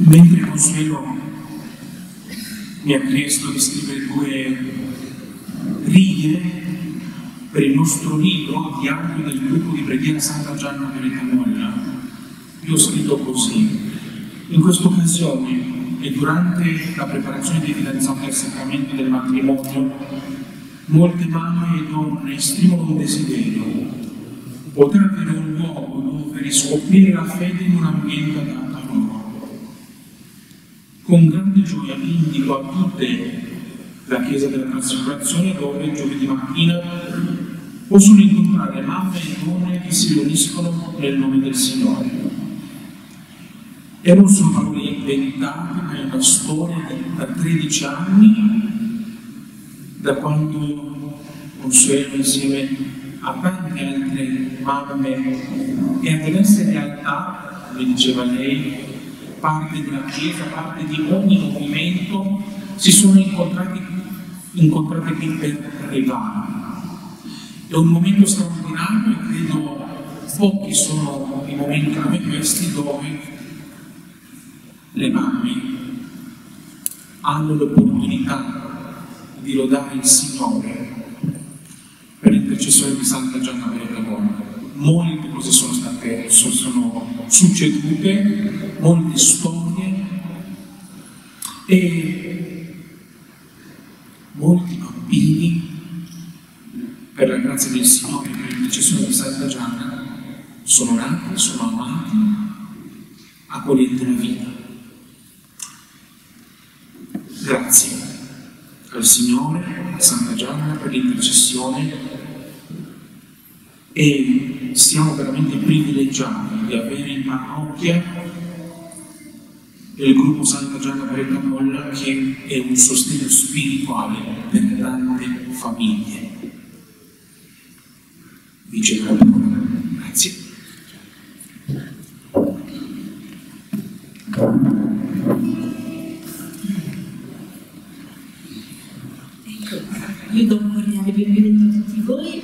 Mentre Consuelo mi ha chiesto di scrivere 2 righe per il nostro libro Diario del gruppo di preghiera Santa Gianna Peretta Molla, io ho scritto così: in questa occasione e durante la preparazione dei fidanzati al sacramento del matrimonio, molte mamme e donne esprimono un desiderio: poter avere un luogo dove riscoprire la fede in un ambiente adatto a loro. Con grande gioia vi invito a tutte la Chiesa della Trasfigurazione, dove giovedì mattina possono incontrare mamme e donne che si riuniscono nel nome del Signore. E non sono parole inventate, ma è una storia da 13 anni, da quando Consuelo insieme a tante altre mamme e a diverse realtà, come diceva lei, parte della Chiesa, parte di ogni movimento, si sono incontrate qui per pregare. È un momento straordinario e credo pochi sono i momenti come questi dove le mamme hanno l'opportunità di lodare il Signore per l'intercessione di Santa Gianna Peretta Molla. Molte cose sono succedute, molte storie e molti bambini, per la grazia del Signore, per l'intercessione di Santa Gianna, sono nati, sono amati, accoglienti la vita. Grazie al Signore, a Santa Gianna per l'intercessione, e siamo veramente privilegiati di avere in parrocchia il gruppo Santa Gianna Peretta Molla, che è un sostegno spirituale per tante famiglie. Vi cedo la parola. Grazie. Ecco, io do un cordiale benvenuto a tutti voi.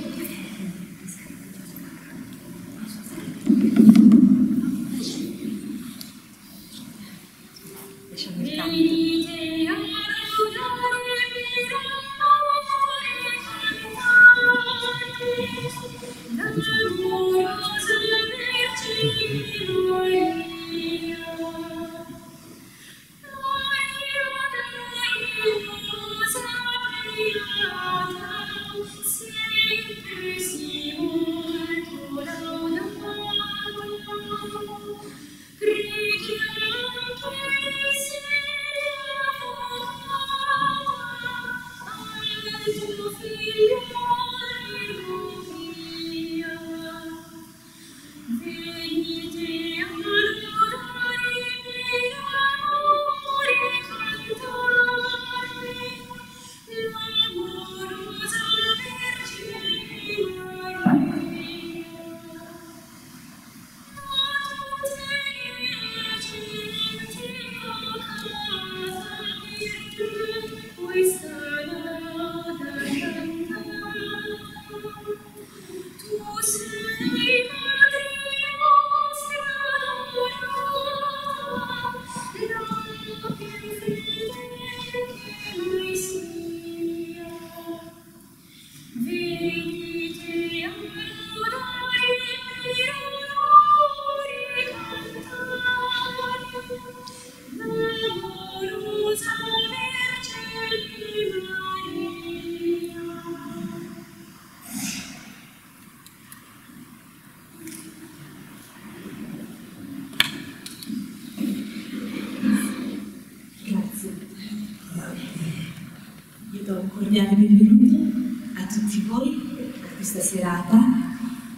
Cordiale benvenuto a tutti voi a questa serata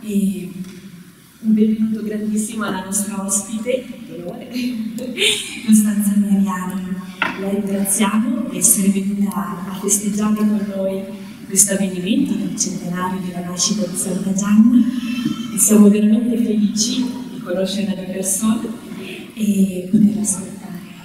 e un benvenuto grandissimo alla nostra ospite d'onore, Costanza Mariani. La ringraziamo di essere venuta a festeggiare con noi questo avvenimento del centenario della nascita di Santa Gianna e siamo veramente felici di conoscerla di persona e poterla ascoltare.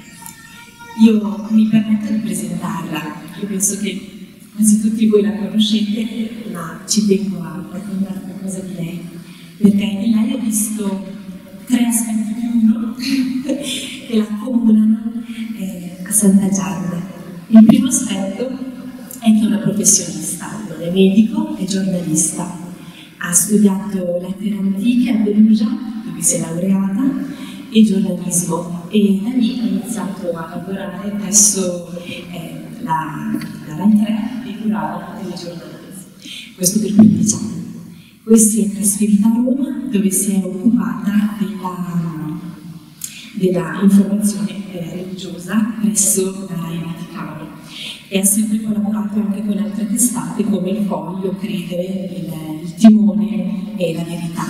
Io mi permetto di presentarla, io penso che quasi tutti voi la conoscete, ma ci tengo a raccontare qualcosa di lei, perché in lei ho visto 3 aspetti più uno che l'accomunano a Santa Gianna. Il primo aspetto è che è una professionista, non è medico, è giornalista. Ha studiato lettere antiche a Perugia, dove si è laureata, e giornalismo, e da lì ha iniziato a lavorare presso la Rai 3 e curava delle giornaliste. Questo per 15 anni. Poi si è trasferita a Roma, dove si è occupata della informazione religiosa presso la Rai Vaticano, e ha sempre collaborato anche con altre testate come Il Foglio, Credere, il Timone e La Verità.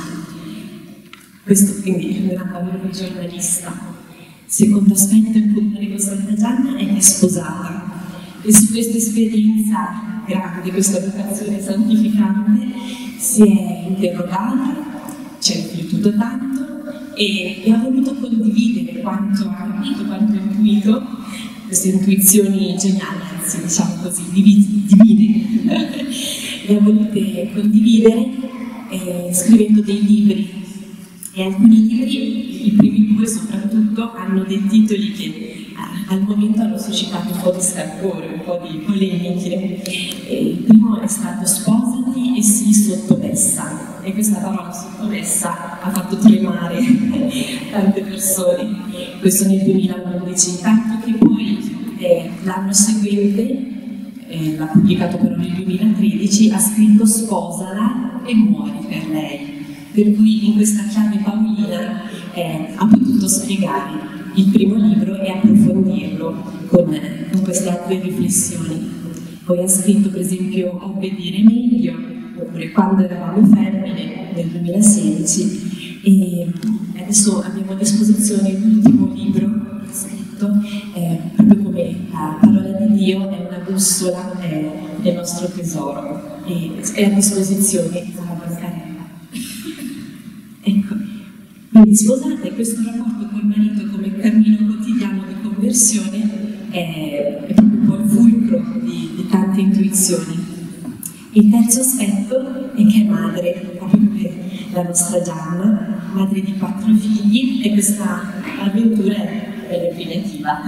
Questo quindi è un gran lavoro di giornalista. Secondo aspetto in comune con Santa Gianna è che è sposata, e su questa esperienza grande, questa vocazione santificante, si è interrogata, ci ha riflettuto tanto e ha voluto condividere quanto ha capito, quanto ha intuito, queste intuizioni geniali, anzi diciamo così, divine, le ha volute condividere scrivendo dei libri. E alcuni libri, i primi due soprattutto, hanno dei titoli che al momento hanno suscitato un po' di scalpore, un po' di polemiche. Il primo è stato Sposati e sii sottomessa, e questa parola sottomessa ha fatto tremare tante persone. Questo nel 2011, tanto che poi l'anno seguente, l'ha pubblicato però nel 2013, ha scritto Sposala e muori per lei. Per cui in questa chiave paolina ha potuto spiegare il primo libro e approfondirlo con queste altre riflessioni. Poi ha scritto per esempio Obbedire meglio, oppure Quando eravamo femmine nel 2016, e adesso abbiamo a disposizione l'ultimo libro che ha scritto, proprio come la parola di Dio è una bussola del nostro tesoro, e è a disposizione alla bancarella. Ecco, quindi sposata, e questo rapporto col marito come cammino quotidiano di conversione è proprio un po' il fulcro di tante intuizioni. Il terzo aspetto è che è madre, proprio come la nostra Gianna, madre di 4 figli, e questa avventura è impegnativa.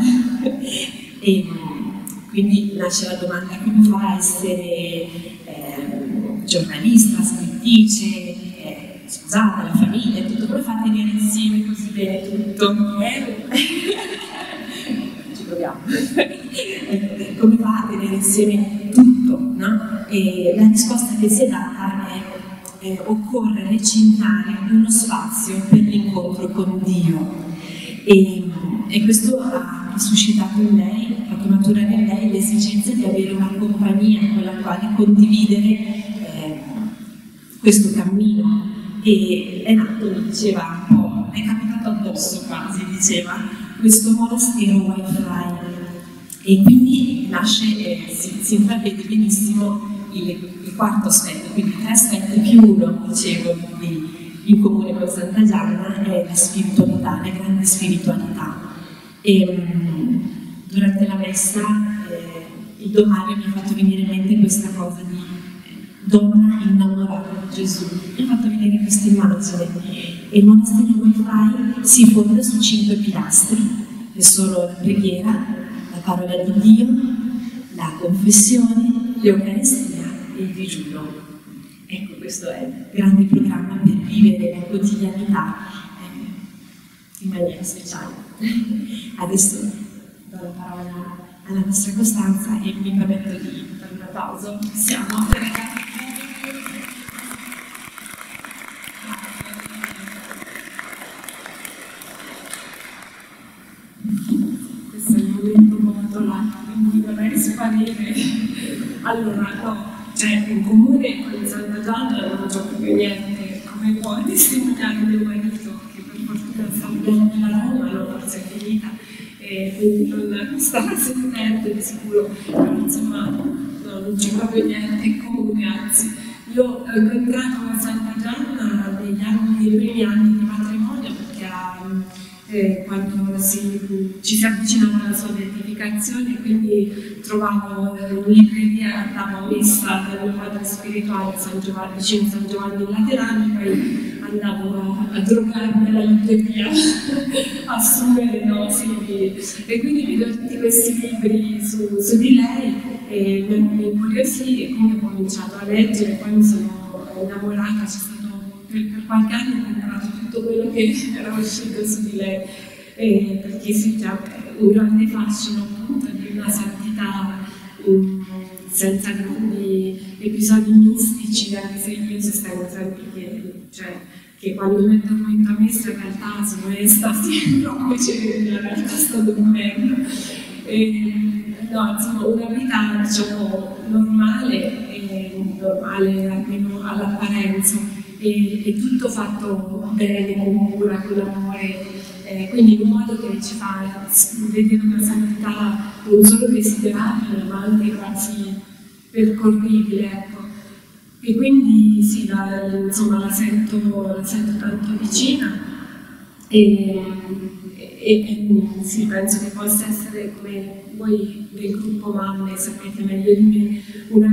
E quindi nasce la domanda: come fa a essere giornalista, scrittrice, sposata, la famiglia, tutto, come fa a tenere insieme così bene tutto? Ci proviamo. Come fa a tenere insieme tutto, no? E la risposta che si è data è occorre recintare uno spazio per l'incontro con Dio. E questo ha suscitato in lei, ha fatto maturare in lei l'esigenza di avere una compagnia con la quale condividere questo cammino. E è nato, mi diceva un po', è capitato addosso quasi, diceva, questo monastero wifi, e quindi nasce, si intravede benissimo il quarto aspetto, quindi 3 aspetti più 1, dicevo, in comune con Santa Gianna, è la spiritualità, la grande spiritualità. E durante la messa il domario mi ha fatto venire in mente questa cosa di donna innamorata di Gesù, mi ha fatto vedere questa immagine. E il monastero wifi si fonda su 5 pilastri, che sono la preghiera, la parola di Dio, la confessione, l'Eucaristia e il digiuno. Ecco, questo è il grande programma per vivere la quotidianità in maniera speciale. Adesso do la parola alla nostra Costanza e mi permetto di fare un applauso. Siamo questo è il momento molto là, quindi vorrei sparire. Allora, no, cioè in comune con Santa Gianna non gioco più niente, come può testimoniare mio marito, che per fortuna sta vivendo a Roma, no, forse è finita, e quindi non sta sentendo di sicuro, però insomma no, non c'è proprio niente in comune, anzi. Io ho incontrato Santa Gianna nei primi anni di matrimonio, perché quando ci si avvicinava alla sua beatificazione, quindi trovavo in libreria, andavo a messa dal mio padre spirituale vicino San Giovanni in Laterano, poi andavo a drogarmi alla libreria, a assumere dosi, e quindi vedo tutti questi libri su di lei e mi incuriosì, e quindi ho cominciato a leggere, poi mi sono innamorata, c'è stato per qualche anno ho comprato tutto quello che era uscito su di lei, perché sì, c'è un grande fascino appunto di una santità senza grandi episodi mistici, anche se io sostengo sempre che quando mi addormento a messa in realtà sono estasi, però poi in realtà sto dormendo. No, insomma, una vita diciamo normale almeno all'apparenza, e tutto fatto bene, con cura, con amore, quindi in un modo che ci fa vedere una santità non solo desiderabile ma anche quasi percorribile, ecco. E quindi sì, insomma, la sento tanto vicina, e sì, penso che possa essere, come voi del gruppo Mamme sapete meglio di me, una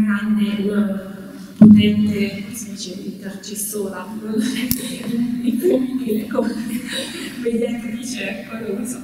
potente, come si dice, intercessora, non è il femminile, come mediatrice, ecco, non lo so.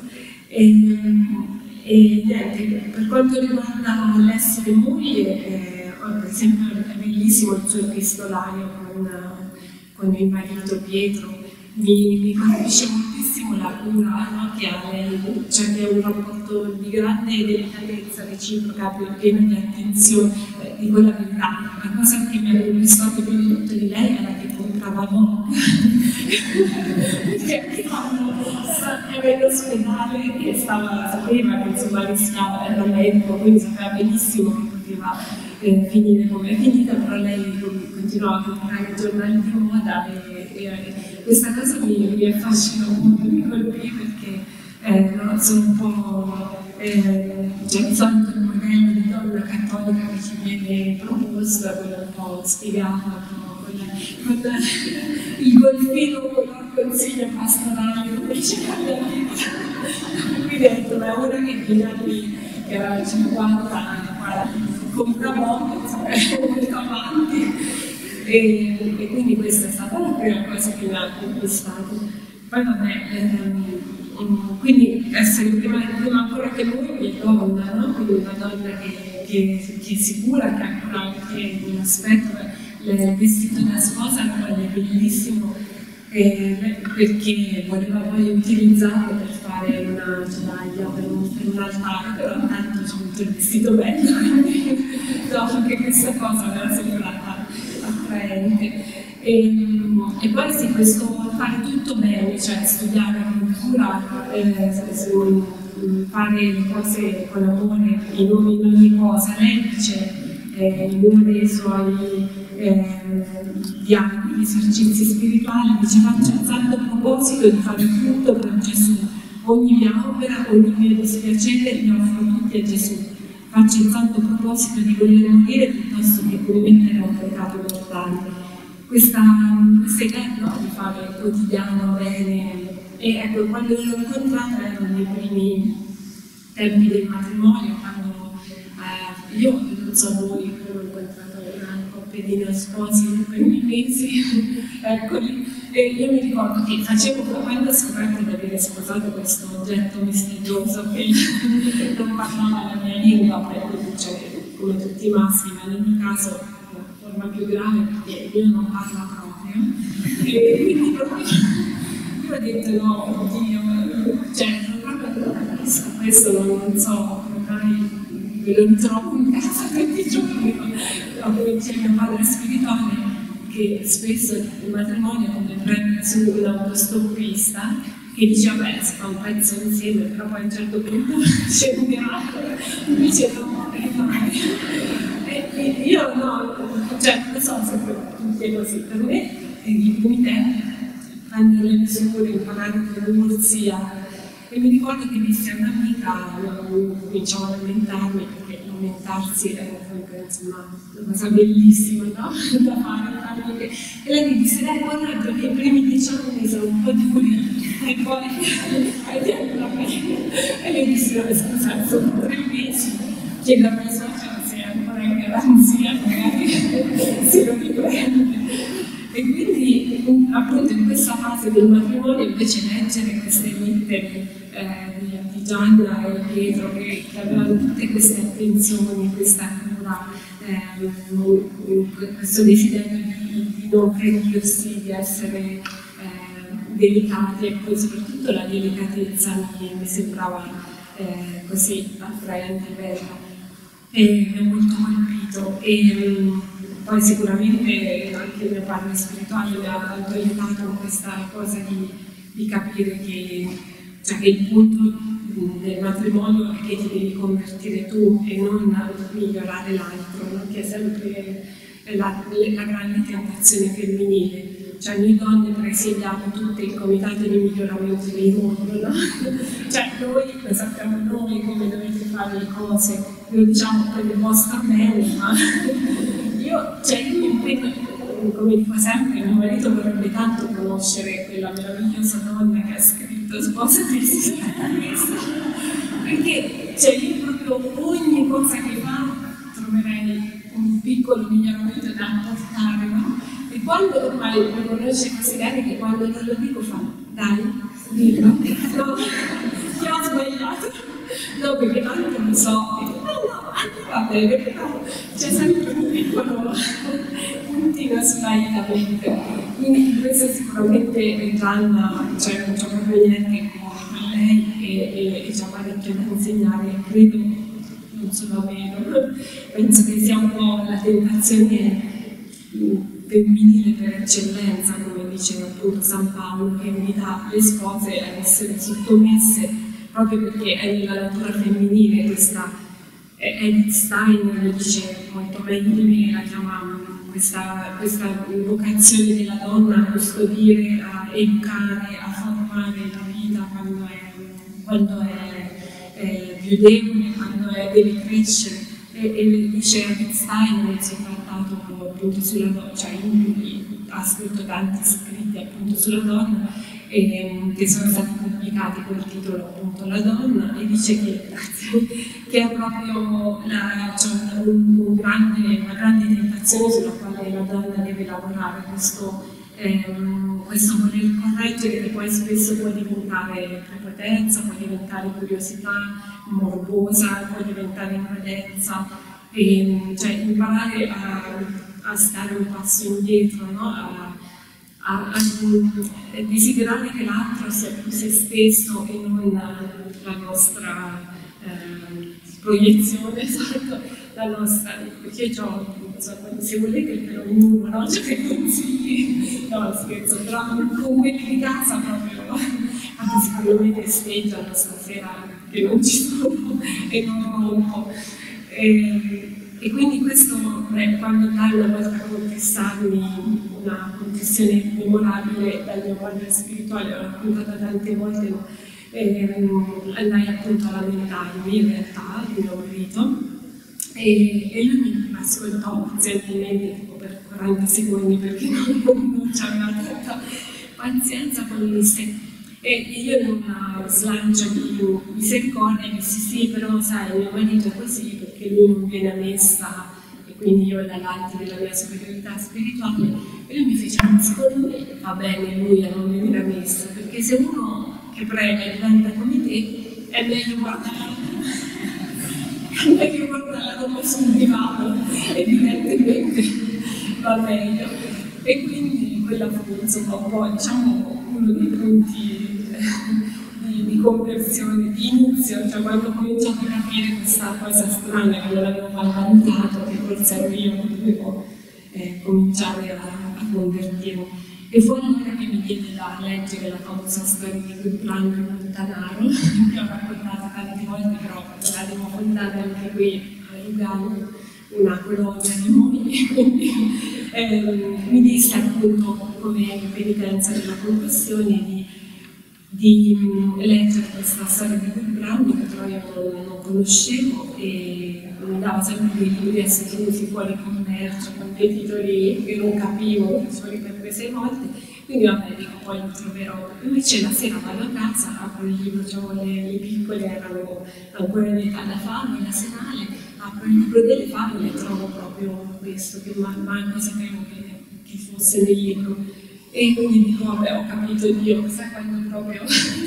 E niente, per quanto riguarda l'essere moglie, per esempio è bellissimo il suo epistolario con il marito Pietro, mi colpisce moltissimo la cura, no, che ha lei, cioè che è un rapporto di grande delicatezza reciproca, pieno di attenzione, di quella verità. La cosa che mi ha conquistato più di tutto di lei era che comprava poco, perché quando stava in ospedale che sapeva che insomma rischiava, era medico, quindi sapeva benissimo che poteva finire come è finita, però lei continuava a comprare i giornali di moda, e questa cosa mi affascina molto, mi colpì, perché no, sono un po' cioè, di solito il modello di donna cattolica che ci viene proposto, quello un po' spiegato, con il golfino con il consiglio pastorale, come ci cambia la vita. Quindi ho detto, ma ora che negli anni che era 50, compra poco, molto avanti. E quindi questa è stata la prima cosa che mi ha conquistato. Poi vabbè, quindi essere prima ancora che lui è donna, no? Quindi una donna che si cura, che ha ancora anche un aspetto, il vestito da sposa è bellissimo, perché voleva poi utilizzarlo per fare una giornata, per un altare, però intanto c'è avuto il vestito bello, quindi no, anche questa cosa mi era sembrata attraente. E poi sì, questo fare tutto bene, cioè studiare con cura, fare le cose con amore in ogni cosa. Lei dice in uno dei suoi dialoghi, esercizi spirituali, dice: faccio il santo proposito di fare tutto per Gesù, ogni mia opera, ogni mio dispiacere li offro tutti a Gesù. Faccio il santo proposito di voler morire piuttosto che commettere un peccato mortale. Questa idea, no, di fare il quotidiano bene, e ecco, quando l'ho incontrata erano nei primi tempi del matrimonio, quando io non so voi, ho incontrato una coppia di neosposi nei primi mesi, eccoli, e io mi ricordo che quando ho scoperto di avere sposato questo oggetto misterioso che non parlava la mia lingua, cioè, come tutti i maschi, ma nel mio caso forma più grave perché io non parlo proprio, e quindi proprio io ho detto no, oddio, cioè proprio non capisco questo, non so, magari me lo ritrovo in casa tutti i giorni, come dice mio padre spirituale, che spesso il matrimonio è come prendere su un autostoppista che dice vabbè si fa un pezzo insieme, però poi a un certo punto scenderà, invece no, io no, cioè non so se tutti è così, per me i primi tempi prendere le misure, imparare con e mi ricordo che dissi a un'amica, cominciavo a lamentarmi perché lamentarsi era comunque insomma, una cosa bellissima, no? Da fare. E lei mi disse, dai, guarda, perché i primi 10 anni sono un po' duri, e poi e lei disse, no, scusa, sono 3 mesi, chiedo a mia suocera se è ancora in garanzia, magari se lo riprende. E quindi appunto in questa fase del matrimonio invece leggere queste lettere di Gianna e Pietro che avevano tutte queste attenzioni, questa cura, questo desiderio di non credirsi, di essere delicati, e poi soprattutto la delicatezza mi sembrava così attraente, bella, e mi ha molto colpito. E poi sicuramente anche il mio padre spirituale mi ha tanto aiutato in questa cosa di capire che il punto del matrimonio è che ti devi convertire tu e non migliorare l'altro, no? Che è sempre la grande tentazione femminile. Cioè noi donne presiediamo tutte il comitato di miglioramento dei mondo, no? Cioè noi lo sappiamo noi come dovete fare le cose, lo diciamo per il vostro bene, ma io mi impegno, come dico sempre, mio marito vorrebbe tanto conoscere quella meravigliosa donna che ha scritto Sposati, perché io proprio ogni cosa che fa troverei un piccolo miglioramento da apportare, no? E quando ormai mi conosce così bene che quando non lo dico fa, dai, dillo, no, ti ho sbagliato, no, perché tanto lo so, e dico, no, anche va bene, però c'è sempre un piccolo puntino sulla mente. Quindi questo sicuramente Gianna, non c'è proprio niente con lei e c'ha parecchio da insegnare, credo, non solo a me, penso che sia un po' la tentazione femminile per eccellenza, come dice appunto San Paolo, che invita le spose a essere sottomesse proprio perché è nella natura femminile. Questa Edith Stein lo dice molto meglio di me, la chiama questa vocazione della donna a custodire, a educare, a formare la vita quando è più debole, quando deve crescere. E dice Edith Stein nel suo trattato appunto sulla donna, ha scritto tanti scritti appunto sulla donna che sono stati pubblicati col titolo appunto La donna, e dice che è proprio una grande tentazione sulla quale la donna deve lavorare, questo voler correggere, che poi spesso può diventare prepotenza, può diventare curiosità morbosa, può diventare imprudenza, imparare a stare un passo indietro, no? a desiderare che l'altro sia più se stesso e non la nostra proiezione, esatto, la nostra, perché io se volete il pelo nudo, no? Che consigli, no scherzo, però con quelli di casa proprio, anche secondo me festeggiano stasera che non ci sono e non rompo. E quindi questo, quando Dalla volta a confessarmi una confessione memorabile dal mio padre spirituale, l'ho raccontata tante volte, andai appunto a lamentarmi in realtà, il mio marito, e lui mi ascoltò pazientemente tipo per 40 secondi perché non c'aveva tanta pazienza, poi mi disse, e io in una slancia di misericordia dissi sì, però sai, mio marito è così perché lui non viene a messa e quindi io dall'alto della mia superiorità spirituale. E lui mi fece, secondo me va bene lui a non venire a messa, perché se uno che prega diventa come te è meglio guardare come su un divano, evidentemente va meglio. E quindi quella fu insomma un po' uno dei punti di conversione, di inizio, quando ho cominciato a capire questa cosa strana che non avevo mai valutato, che forse ero io che dovevo cominciare a convertirmi. E fu allora che mi diede da leggere la famosa storia di Gurbrand e Montanaro, che ho raccontato tante volte, però la devo contare anche qui a Lugano, una colonia di noi, quindi mi disse appunto come penitenza della confessione di leggere questa storia di Gurbrand, che però io non conoscevo, e mi mandava sempre dei libri a tenuti fuori commercio con dei titoli che non capivo, sono ripetuti 6 volte, quindi vabbè, dico poi lo troverò. Invece la sera vado a casa, apro il libro, cioè le piccole erano ancora in età da favole, serale, apro il libro delle favole e trovo proprio questo, che manco sapevo che fosse nel libro. E quindi dico, vabbè, ho capito Dio, questa quando proprio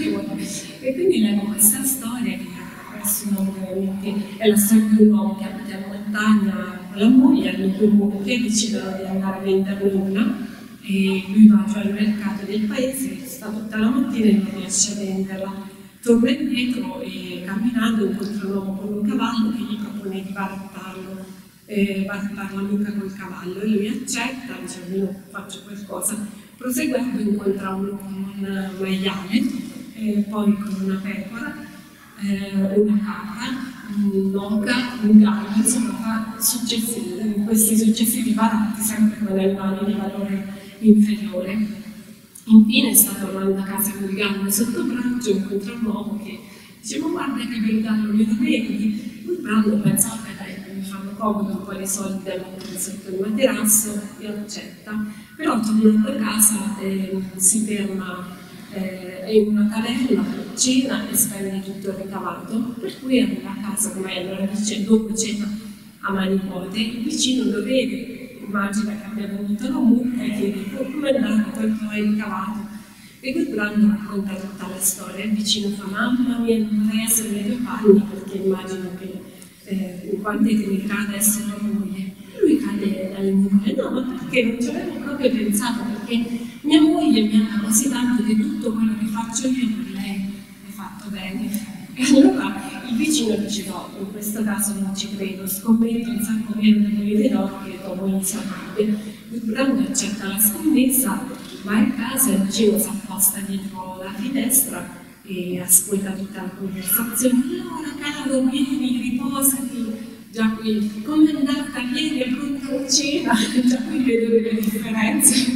e quindi leggo questa storia che questo uomo veramente è la storia di un uomo che abita in montagna con la moglie, hanno 2 mucche, decidono di andare a venderne una e lui va giù al mercato del paese, sta tutta la mattina e non riesce a venderla. Torna indietro e camminando incontra un uomo con un cavallo che gli propone di barattarlo, barattare la mucca col cavallo e lui accetta, dice almeno faccio qualcosa. Proseguendo incontra uno con un maiale, poi con una pecora, una capra, un'oca, un gallo, insomma questi successivi baratti sempre con animali di valore inferiore. Infine sta tornando a casa con il gallo sotto braccio, incontra un uomo che dice: ma guarda che bel gallo, me lo vendi? Il Brando pensa: vabbè dai, mi fanno comodo un po' di soldi da mettere sotto il materasso, e accetta. Però tornando a casa si ferma in una taverna, cena e spende tutto il ricavato, per cui arriva a casa, come allora dice, dopo cena a mani vuote, il vicino lo vede, immagina che abbia venuto la mucca e chiede: come è andato, quanto hai ricavato? E quel Brando racconta tutta la storia, il vicino fa: mamma mia, non vorrei essere nei tuoi panni, perché immagino che quante tenerà adesso tua moglie. Lui cade dalle nuvole: no, ma perché non ci avevo proprio pensato, perché mia moglie mi ama così tanto che tutto quello che faccio io per lei è fatto bene. E allora il vicino dice: no, in questo caso non ci credo, scommetto un sacco meno di monete d'oro che tua moglie si arrabbia. Il Brando accetta la scommessa, va a casa e il vicino si apposta dietro la finestra e ascolta tutta la conversazione. Allora caro, vieni, riposati. Già qui, come è andata? Vieni, è pronta la cena. Già qui vedo delle differenze.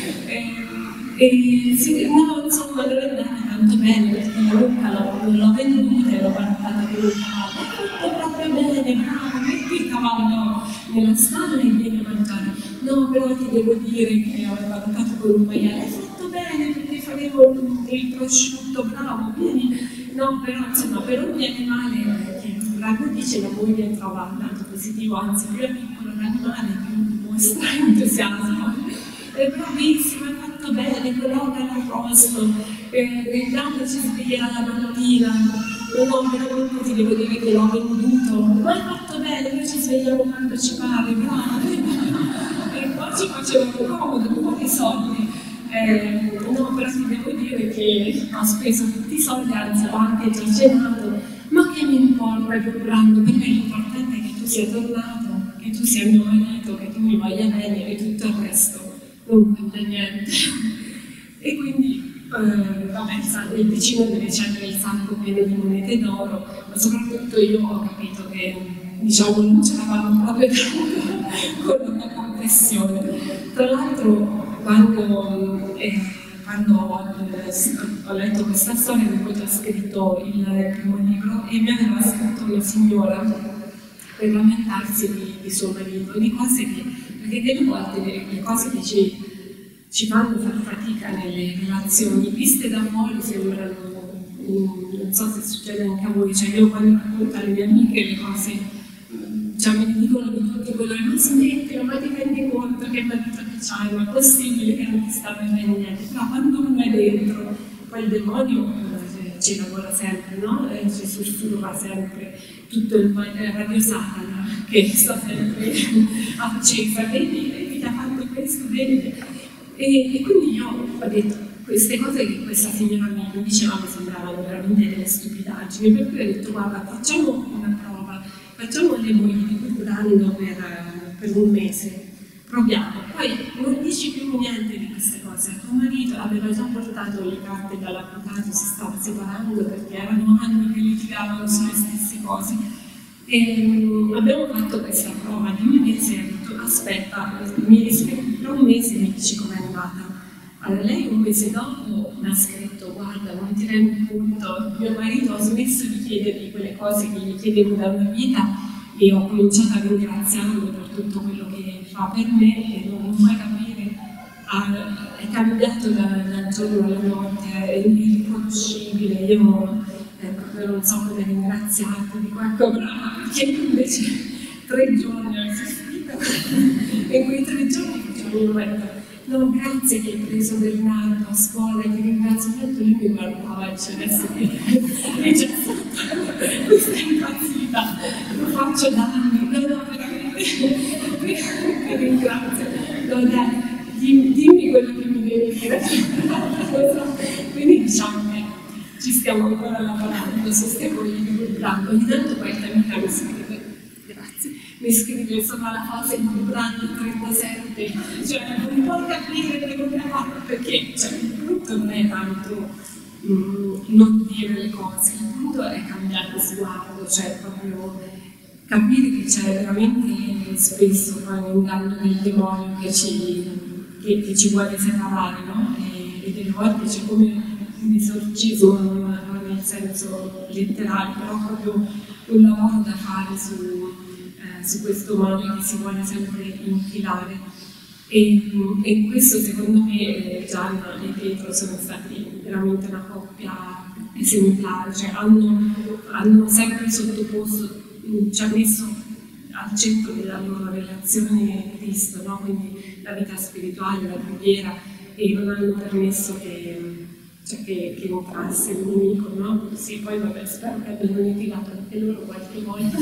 No, insomma, non è andata tanto bene perché la mucca non l'ho venduta e l'ho barattata per un cavallo. È fatto proprio bene, bravo, metti il cavallo nella stalla e vieni a mangiare. No, però ti devo dire che ho barattato con un maiale. Hai fatto bene perché faremo il prosciutto, bravo, vieni. No, però insomma, per ogni animale che il Brando dice la moglie trova un lato positivo, anzi più è piccolo l'animale più mostra entusiasmo. È bravissimo, hai fatto bene, colloca l'arrosto, il Brando ci sveglia la mattina, no, veramente ti devo dire che l'ho venduto, ma hai fatto bene, noi ci svegliamo quando ci pare, bravo. E poi ci facevamo comodo, un po' di soldi. No, però ti devo dire che ho speso tutti i soldi, anzi ho anche già cenato, ma che mi importa più Brando, per me l'importante è che tu sia tornato, che tu sia mio marito, che tu mi voglia bene e tutto il resto non cambia niente. E quindi, vabbè, il vicino deve cedere il sacco pieno di monete d'oro, ma soprattutto io ho capito che, diciamo, non ce l'avamo proprio con la confessione. Tra l'altro, quando ho letto questa storia, avevo già scritto il primo libro e mi aveva scritto una signora per lamentarsi di suo marito, di cose che, perché delle volte le cose che ci fanno far fatica nelle relazioni, viste da fuori sembrano, non so se succede anche a voi, cioè io quando racconto alle mie amiche le cose, cioè mi dicono di tutti colori: ma smettila, ma ti rendi conto che marito che c'hai, ma è possibile che non ti sta bene niente? Però quando uno è dentro, poi il demonio ci lavora sempre, no? Ci sussurra sempre tutto il radio Satana che sta sempre accesa, vedi, ti ha fatto questo, vedi? E quindi io ho detto queste cose che questa signora mi diceva, mi sembravano veramente delle stupidaggini, per cui ho detto: guarda, facciamo una prova, facciamo le mogli di Brando per un mese, proviamo, poi non dici più niente di queste cose a tuo marito. Aveva già portato le carte dall'avvocato, si stava separando perché erano anni che litigavano sulle stesse cose. E abbiamo fatto questa prova di un mese e ho detto: aspetta, mi riscrivi tra un mese e mi dici com'è andata. Allora lei un mese dopo mi ha scritto: guarda, non ti rendi conto, mio marito ha smesso di chiedergli quelle cose che gli chiedevo da una vita e ho cominciato a ringraziarlo per tutto quello che fa per me e non puoi capire, è cambiato dal giorno alla notte, è irriconoscibile, io proprio non so come ringraziarti di qualche brava, perché invece 3 giorni ho esistito e in quei 3 giorni mi metto no, grazie che hai preso Bernardo a scuola, ti ringrazio tanto, lui mi guardava e dice adesso che c'è questa impazzita, lo faccio da anni, no, veramente, ti ringrazio, no dai, dimmi quello che mi devi dire, quindi diciamo che ci stiamo ancora lavorando, stiamo rivoltando, ogni tanto qualche amica mi scrive, grazie, mi scrive insomma la fase di brano 37, cioè non puoi capire quello che ha fatto, perché cioè, il punto non è tanto non dire le cose, il punto è cambiare lo sguardo, cioè proprio capire che c'è veramente spesso poi un inganno del demonio che ci vuole separare, no? E delle volte c'è come un esorcismo, non nel senso letterale, però proprio un lavoro da fare su questo male che si vuole sempre infilare. E questo secondo me Gianna e Pietro sono stati veramente una coppia esemplare, cioè hanno sempre sottoposto, ci ha messo al centro della loro relazione Cristo, no? Quindi la vita spirituale, la preghiera, e non hanno permesso che entrasse il nemico, no? Sì, poi vabbè, spero che abbiano litigato anche loro qualche volta,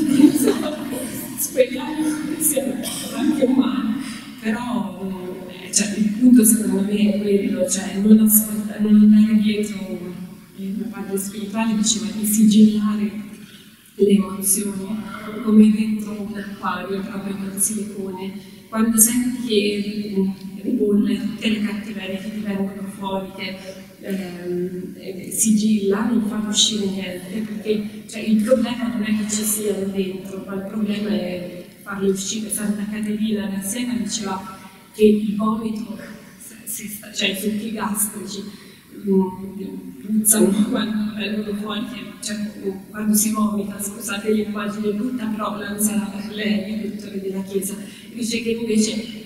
speriamo che sia anche umano, però cioè, il punto secondo me è quello, cioè non andare dietro, mio padre spirituale diceva di sigillare le emozioni come dentro un acquario proprio con silicone, quando senti che ribolle tutte le cattiverie che ti vengono fuori, che sigilla, non fa uscire niente, perché cioè, il problema non è che ci siano dentro, ma il problema è farle uscire. Santa Caterina da Siena diceva che il vomito, cioè i succhi gastrici, puzzano quando vengono fuori, cioè, quando si vomita, scusate l'immagine brutta, però la usa lei, il dottore della Chiesa, dice che invece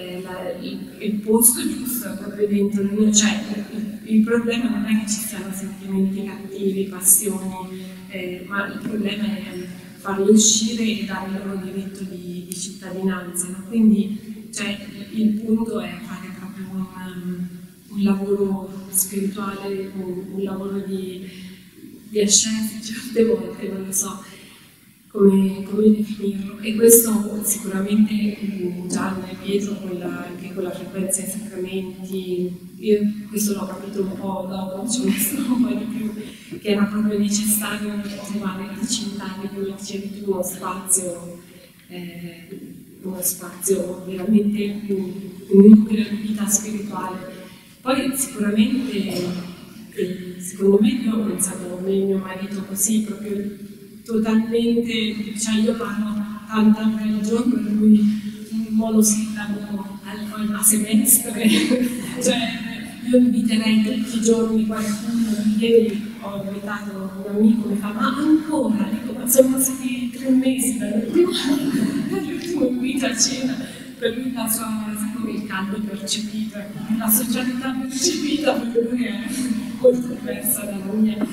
il posto giusto è proprio dentro noi, cioè il problema non è che ci siano sentimenti cattivi, passioni, ma il problema è farli uscire e dare loro diritto di cittadinanza, no? Quindi cioè, il punto è fare proprio un lavoro spirituale, un lavoro di ascesi certe volte, non lo so come definirlo, e questo sicuramente Gianna e Pietro anche con la frequenza ai sacramenti, io questo l'ho capito un po' dopo, ci ho messo un po' di più, che era proprio necessario trovare di cintare, come dicevi tu, uno spazio veramente un nucleo di vita spirituale. Poi sicuramente, secondo me, io ho pensato a mio marito così, proprio totalmente, cioè io parlo tanta ore al giorno, per lui un monosillabo a semestre, cioè io inviterei tutti i giorni qualcuno. Ieri ho invitato un amico, mi fa ma ancora? Dico, ma sono passati 3 mesi dall'ultimo invito a cena, per lui la sua, come il caldo percepito, la socialità percepita per lui è molto diversa dalla mia.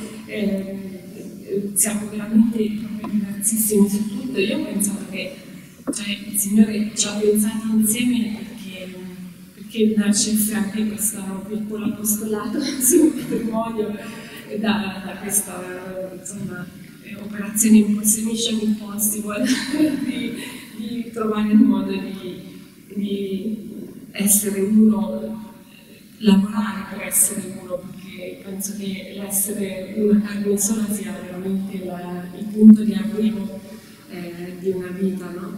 Siamo veramente diversissimi su tutto. Io ho pensato che cioè, il Signore ci ha pensati insieme perché nascesse anche questo piccolo apostolato sul matrimonio da questa insomma, operazione Mission Impossible di trovare il modo di essere uno, lavorare per essere uno, perché penso che l'essere una carne sola sia veramente il punto di arrivo di una vita, no?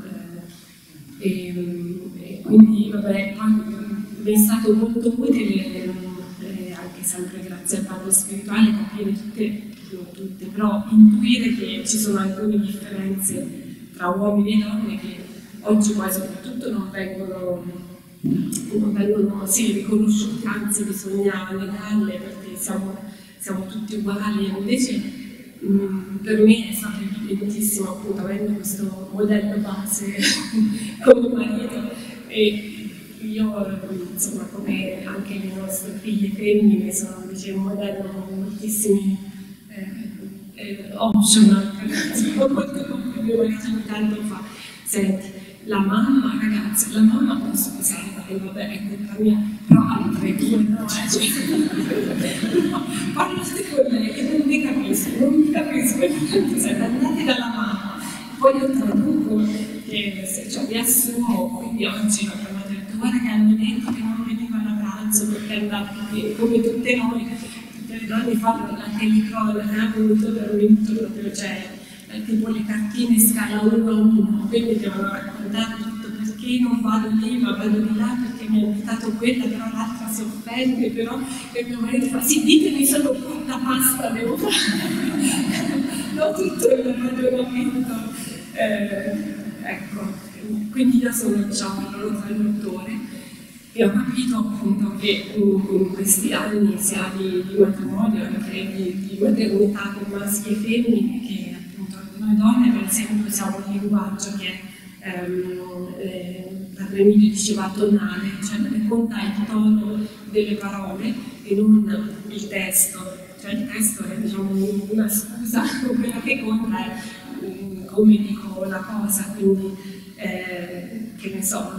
E quindi vabbè, mi è stato molto utile, anche sempre grazie al padre spirituale, capire non tutte, però intuire che ci sono alcune differenze tra uomini e donne che oggi poi soprattutto non vengono sì, riconosciute, anzi bisogna negarle perché siamo tutti uguali, e invece per me è stato evidentissimo, appunto, avendo questo modello base come marito, e io, insomma, come anche le nostre figlie femmine, sono invece un modello con moltissimi optional, molto come mio marito ogni tanto fa. Senti, la mamma, ragazzi, la mamma può sposare, perché vabbè, è colpa mia, però altre due no, parlate con lei e non mi capisco, siete andati dalla mamma, poi io traduco, cioè riassumo, quindi oggi abbiamo detto, guarda che hanno detto che non venivano a pranzo perché è andato come tutte noi, tutte le donne fanno la telecronaca, voluto per un minuto proprio, cioè tipo le cartine scala 1 a 1, quindi devono raccontare tutto, perché non vado lì ma vado di là perché mi ha invitato quella, però l'altra si offende, però e mio marito fa sì, ditemi solo quanta pasta devo fare, no, tutto il ragionamento, ecco, quindi io sono, diciamo, il loro traduttore e ho capito appunto che in questi anni sia di matrimonio che di maternità con maschi e femmine, che appunto noi donne per esempio usiamo un linguaggio che Padre Emilio diceva tonale, cioè dove conta il tono delle parole e non il testo, cioè il testo è, diciamo, una scusa, quello che conta è come dico la cosa, quindi che ne so,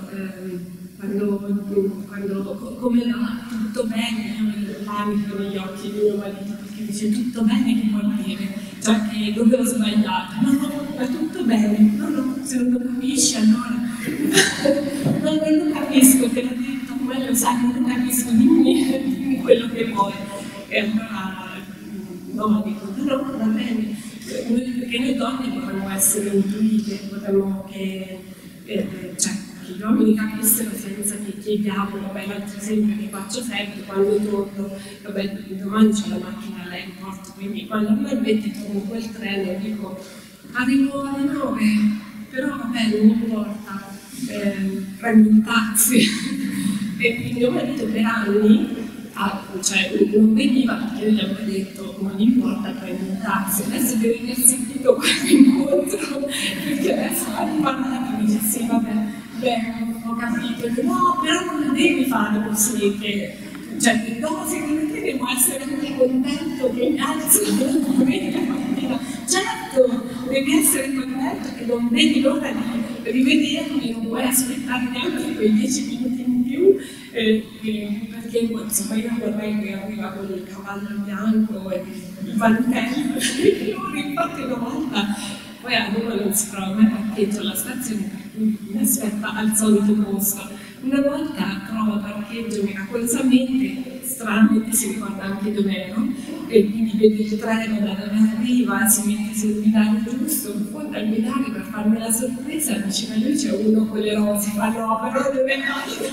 quando come va tutto bene, io l'amico negli occhi di mio marito perché dice tutto bene che vuol dire, cioè che dove ho sbagliato, no, ma tutto bene, no, se non lo capisci allora non lo capisco, te l'ho detto, come lo sai, non lo capisco, dimmi quello che vuoi, e allora no, dico no, va bene, perché noi donne potremmo essere intuite, potremmo che gli uomini capissero senza che chiediamo, vabbè, l'altro esempio che faccio sempre, quando torno, vabbè, domani c'è la macchina all'aeroporto, quindi quando a me mette torno quel treno e dico arrivo alle 9, però vabbè, non importa, prendo un taxi. E mio marito per anni cioè, non veniva perché io gli avevo detto non importa, prendo un taxi, adesso deve aver sentito quell'incontro perché adesso ha imparato e dice sì vabbè, ho capito, no però non lo devi fare così, che, cioè no, secondo te devo essere anche contento che mi alzo la domenica mattina, certo devi essere contento che non vedi l'ora di rivedermi, non puoi aspettare neanche quei 10 minuti in più, perché insomma io vorrei che arriva con il cavallo bianco e il vantello, infatti una volta, poi a Roma non si trova mai parcheggio alla stazione, per cui mi aspetta al solito posto. Una volta trova parcheggio miracolosamente, stranamente si ricorda anche dov'ero, e quindi vede il treno da dove arriva, si mette sul binario giusto, in fondo al binario per farmi la sorpresa, vicino a lui c'è uno con le rose, fa no, però dove è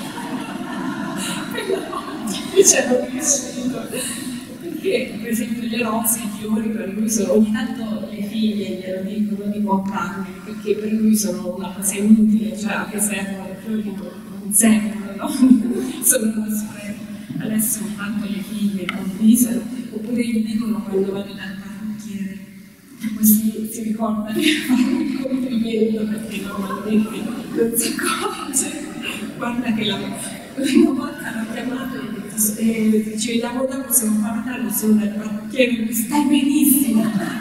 c'ero riuscito, perché per esempio le rose, i fiori per lui sono, ogni tanto le figlie glielo dicono di comprarli perché per lui sono una cosa inutile, cioè a che servono i fiori, non servono, no? Sono uno spreco. Adesso intanto le figlie condivisano, oppure gli dicono quando vanno dal parrucchiere, così si ricorda di fare un complimento perché normalmente non si accorge, guarda che una volta l'ho chiamato e ho detto ci vediamo dopo, se non fa Natale sono dal parrucchiere, mi stai benissimo.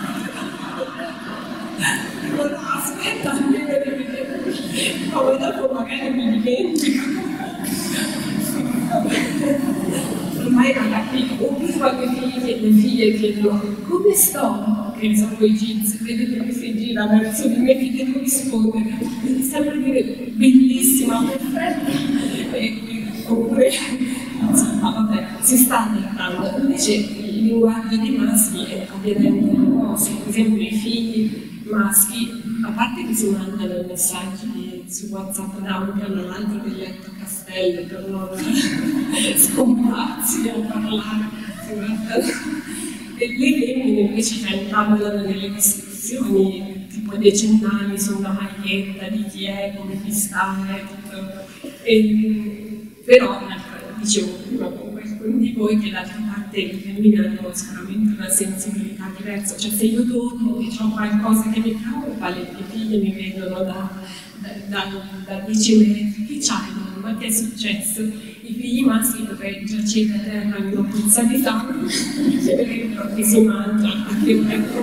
Dico no, aspetta, almeno di vedere, no, ma dopo magari mi dimentico. Ormai non capisco, oppure quando le figlie chiedono come sto, che sono quei jeans, vedete che si gira verso di me, che devo rispondere, devi sempre dire bellissima, perfetta. Oppure, insomma, vabbè, si sta adattando. Invece il linguaggio dei maschi è ovviamente cose, per esempio i figli maschi, a parte che si mandano i messaggi su WhatsApp da un piano all'altro del letto a castello per non scomparsi a parlare, e le femmine invece intavolano delle discussioni tipo decennali sulla maglietta di chi è, come chi sta, tutto. Però dicevo prima con qualcuno di voi che d'altra parte volte le femmine hanno sicuramente una sensibilità diversa, cioè se io dormo e ho qualcosa che mi preoccupa, le figlie mi vedono da 10 metri, che c'hai mamma, che è successo? I figli maschi potrei giacere a terra in una puzza di sangue, chiederebbero che si mangia, a che ora è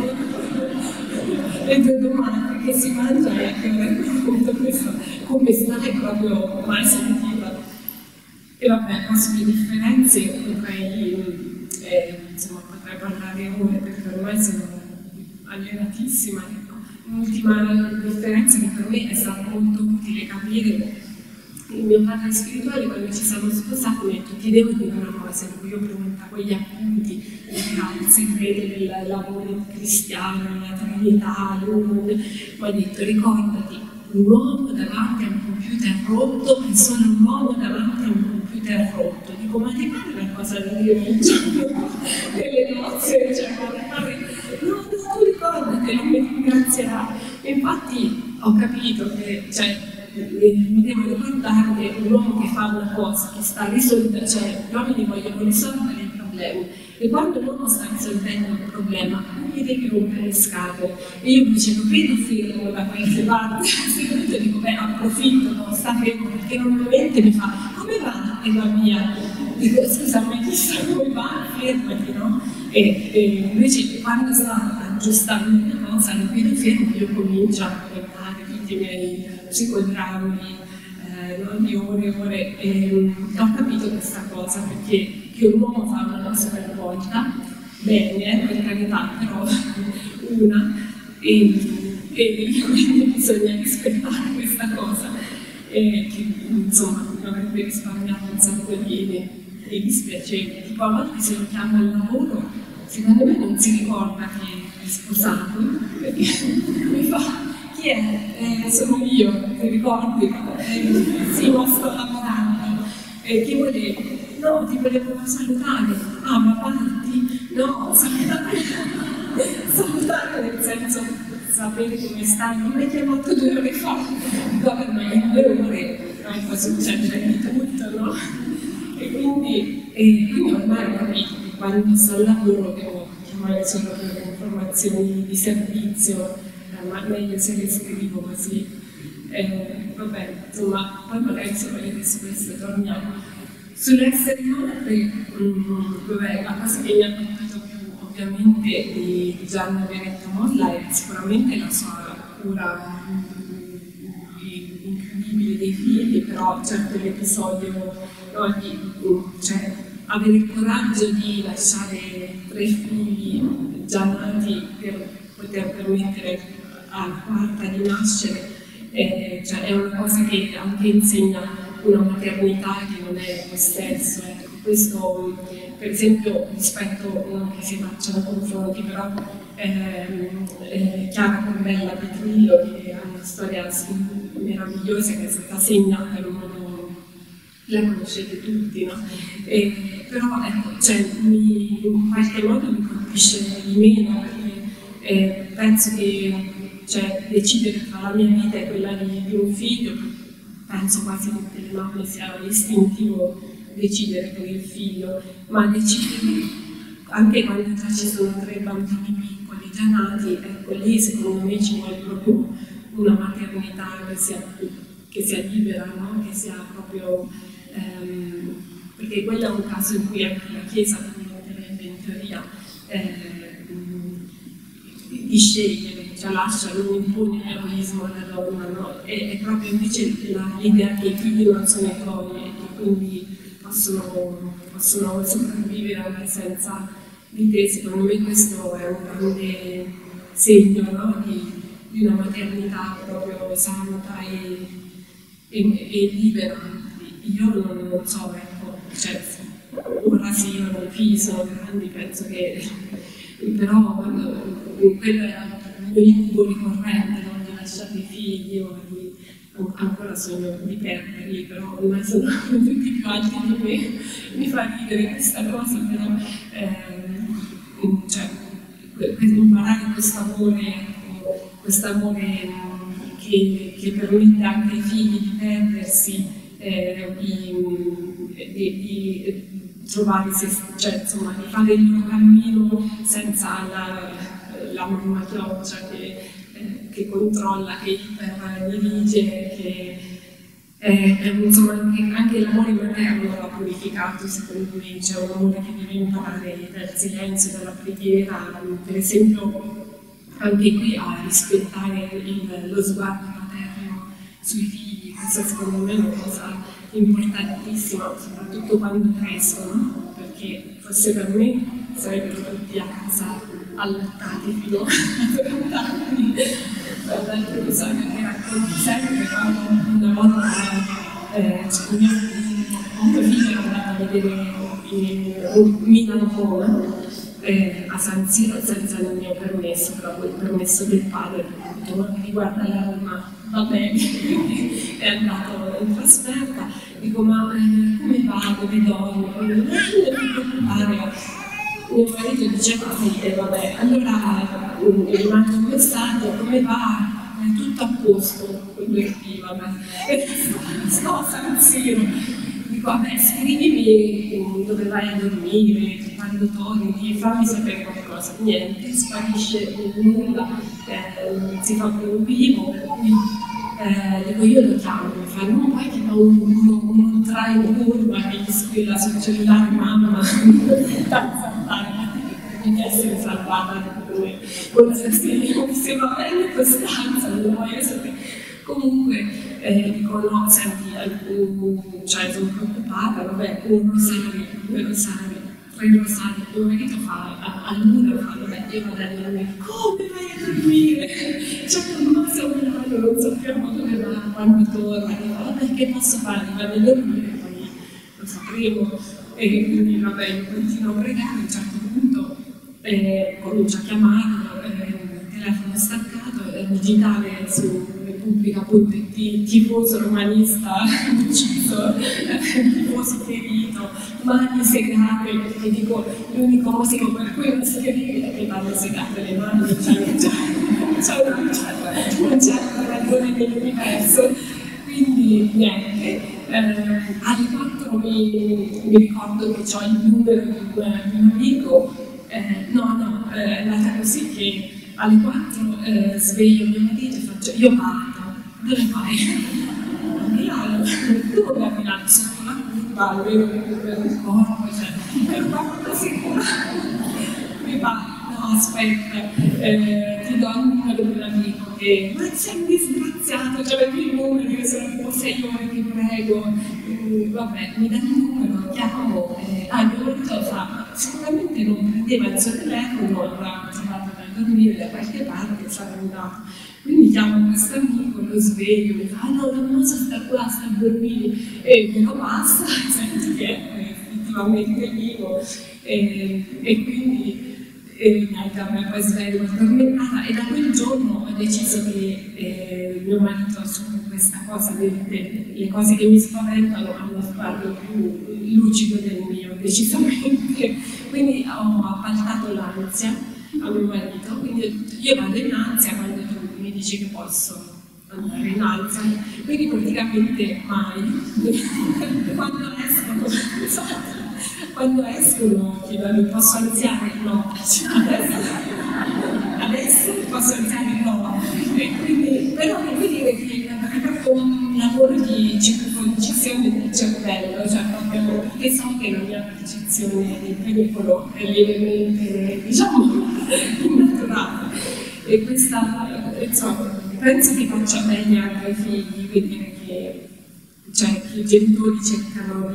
le due domande, che si mangia e a che ora è questo, come stai proprio mai sentita. E vabbè, sulle differenze potrei parlare ore, perché ormai sono allenatissima. Un'ultima differenza che per me è stata molto utile capire: il mio padre spirituale, quando ci siamo sposati, mi ha detto: ti devo dire una cosa, io pregunta quegli appunti, il segreto del lavoro cristiano, la Trinità, mi ha detto: ricordati, un uomo davanti a un computer rotto è solo un uomo davanti a un computer rotto. Dico: ma ti pare una cosa da dire il giorno delle nozze? Cioè, no, tu ricordati, non mi ringrazierai. E infatti ho capito che, mi devo ricordare che un uomo che fa una cosa, che sta risolvendo, cioè gli uomini vogliono risolvere i problemi, e quando l'uomo sta risolvendo un problema non gli devi rompere le scatole. E io invece lo vedo fermo da queste parti, e dico: beh, approfitto, no? Sta fermo, perché normalmente mi fa: come va? E va via. Dico: scusa, ma chi sa come va? Fermati, no? E invece quando sta aggiustando una cosa, lo vedo fermo, io comincio a raccontare tutti i miei psicodrammi di ore e ore, e ho capito questa cosa, perché che un uomo fa una cosa per volta, bene, per carità, però una, e quindi bisogna rispettare questa cosa, che insomma mi avrebbe risparmiato un sacco di dispiacere. Tipo, a volte se lo chiamo al lavoro, secondo me non si ricorda che è sposato, perché mi fa: chi è? Sono io, ti ricordi? Sì, ma sto lavorando. Chi volevi? No, ti volevo salutare. Ah, ma parti? No, salutare nel senso sapere come stai. Non mi hai chiamato 2 ore fa. Vabbè, ma in 2 ore può succedere di tutto, no? E quindi ormai ho capito che quando sto al lavoro devo chiamare solo per informazioni di servizio, ma meglio se le scrivo così. Vabbè, insomma, poi magari se volete su questo torniamo. Sull'essere madre, vabbè, la cosa che mi ha colpito più ovviamente di Gianna Violetta Molla è sicuramente la sua cura incredibile dei figli, però certo l'episodio, no, cioè avere il coraggio di lasciare 3 figli già nati per poter permettere alla quarta di nascere, cioè è una cosa che anche insegna una maternità che non è lo stesso. Questo, per esempio, rispetto, non che si facciano confronti, però Chiara Corbella Petrillo, che ha una storia meravigliosa, che è stata segnata in un modo, la conoscete tutti, no? Però ecco, cioè, in qualche modo mi colpisce di meno, perché penso che decidere tra la mia vita e quella di un figlio, penso quasi tutte le mamme sia istintivo decidere per il figlio, ma decidere anche quando già ci sono 3 bambini piccoli già nati, ecco lì secondo me ci vuole proprio una maternità che sia libera, no? Che sia proprio, perché quello è un caso in cui anche la Chiesa permetterebbe in teoria di scegliere, cioè lascia, non impone l'eroismo alla donna, no? È proprio invece l'idea che i figli non sono i tuoi e che quindi possono sopravvivere anche senza di te. Secondo me questo è un grande segno, no? di una maternità proprio santa e libera. Io non so, ecco, cioè, ora sì, io non figli sono grandi, penso che però quello era il mio incubo ricorrente, no? Di lasciare i figli, ancora sogno di perderli, però ormai sono tutti più alti di me, mi fa ridere questa cosa, però imparare quest'amore che permette anche ai figli di perdersi, trovare cioè insomma di fare il loro cammino senza la mamma chioccia che controlla, che iperdirige, che insomma anche l'amore materno va purificato, secondo me. C'è un amore che deve imparare dal silenzio, dalla preghiera, per esempio anche qui a rispettare lo sguardo materno sui figli. Questa secondo me è una cosa importantissima, soprattutto quando crescono, perché forse per me sarebbero tutti a casa allattati fino a 30 anni. L'altro episodio che racconto sempre, quando una volta mio figlio era andato a vedere Milano-Roma a San Siro senza il mio permesso, però con il permesso del padre, riguarda la Roma, va bene, è andato in trasferta, dico ma come va, dove dormi? Non ti preoccupare. Mio marito diceva vabbè, allora gli mando un messaggio, come va? È tutto a posto, vabbè. Sto a San Siro. Dico, vabbè, scrivimi dove vai a dormire, quando torni, fammi sapere qualcosa. Niente, sparisce nulla, non si fa più vivo. Dico, io lo chiamo, mi fa, non puoi che ho un traino curva che gli squilla sul cellulare, mamma, di essere salvata con la sestina, mi sembra bene quest'ansia, non lo voglio sapere. Comunque, dico, no, senti, cioè sono preoccupata, vabbè, un rosario, 2 rosari, 3 rosari, mio marito fa a luna, vabbè, io vado a dormire, come vai a dormire? Cioè, non so non sappiamo dove va, quando torna, vabbè, che posso fare? Vado a dormire, poi lo sapremo, e quindi vabbè, io continuo a pregare, a un certo punto comincio a chiamarlo, il telefono staccato, digitale su Repubblica.it, tifoso romanista ucciso, tifoso ferito, mani segate, perché dico l'unico motivo per cui non scrivi è che vanno segate le mani, non c'è una ragione dell'universo. Quindi niente, alle 4 mi ricordo che ho il numero di un amico. È andata così che alle 4 sveglio mio marito e faccio, io parto, dove vai? A Milano, dove a Milano? Sotto la curva, almeno per il corpo, cioè, per quanto sicura. Mi fa, no aspetta, ti do il numero di un amico che, ma sei un disgraziato, cioè avevi il numero, io sono tipo 6 ore che prego, vabbè, mi dà il numero, chiamo, mio marito fa, sicuramente non prendeva il suo telefono, avrà trovato da dormire da qualche parte, sarà andato. Quindi chiamo questo amico, lo sveglio, mi fa, no, non so, sta qua, sta a dormire, e me lo passa, senti che è effettivamente vivo, e quindi niente, a me poi sveglio addormentata, e da quel giorno ho deciso che mio marito su questa cosa, le cose che mi spaventano hanno uno sguardo più lucido del mio, decisamente. Quindi ho appaltato l'ansia a mio marito, quindi io vado in ansia quando tu mi dici che posso andare in ansia, quindi praticamente mai. Quando escono chiedono, posso ansiare? No. Adesso posso ansiare? No. E quindi, però devo dire che è proprio un lavoro di circoncisione del cervello, cioè proprio perché so che la mia percezione del pericolo è lievemente, diciamo, innaturale. E questa, insomma, penso che faccia bene anche ai figli vedere che, cioè, che i genitori cercano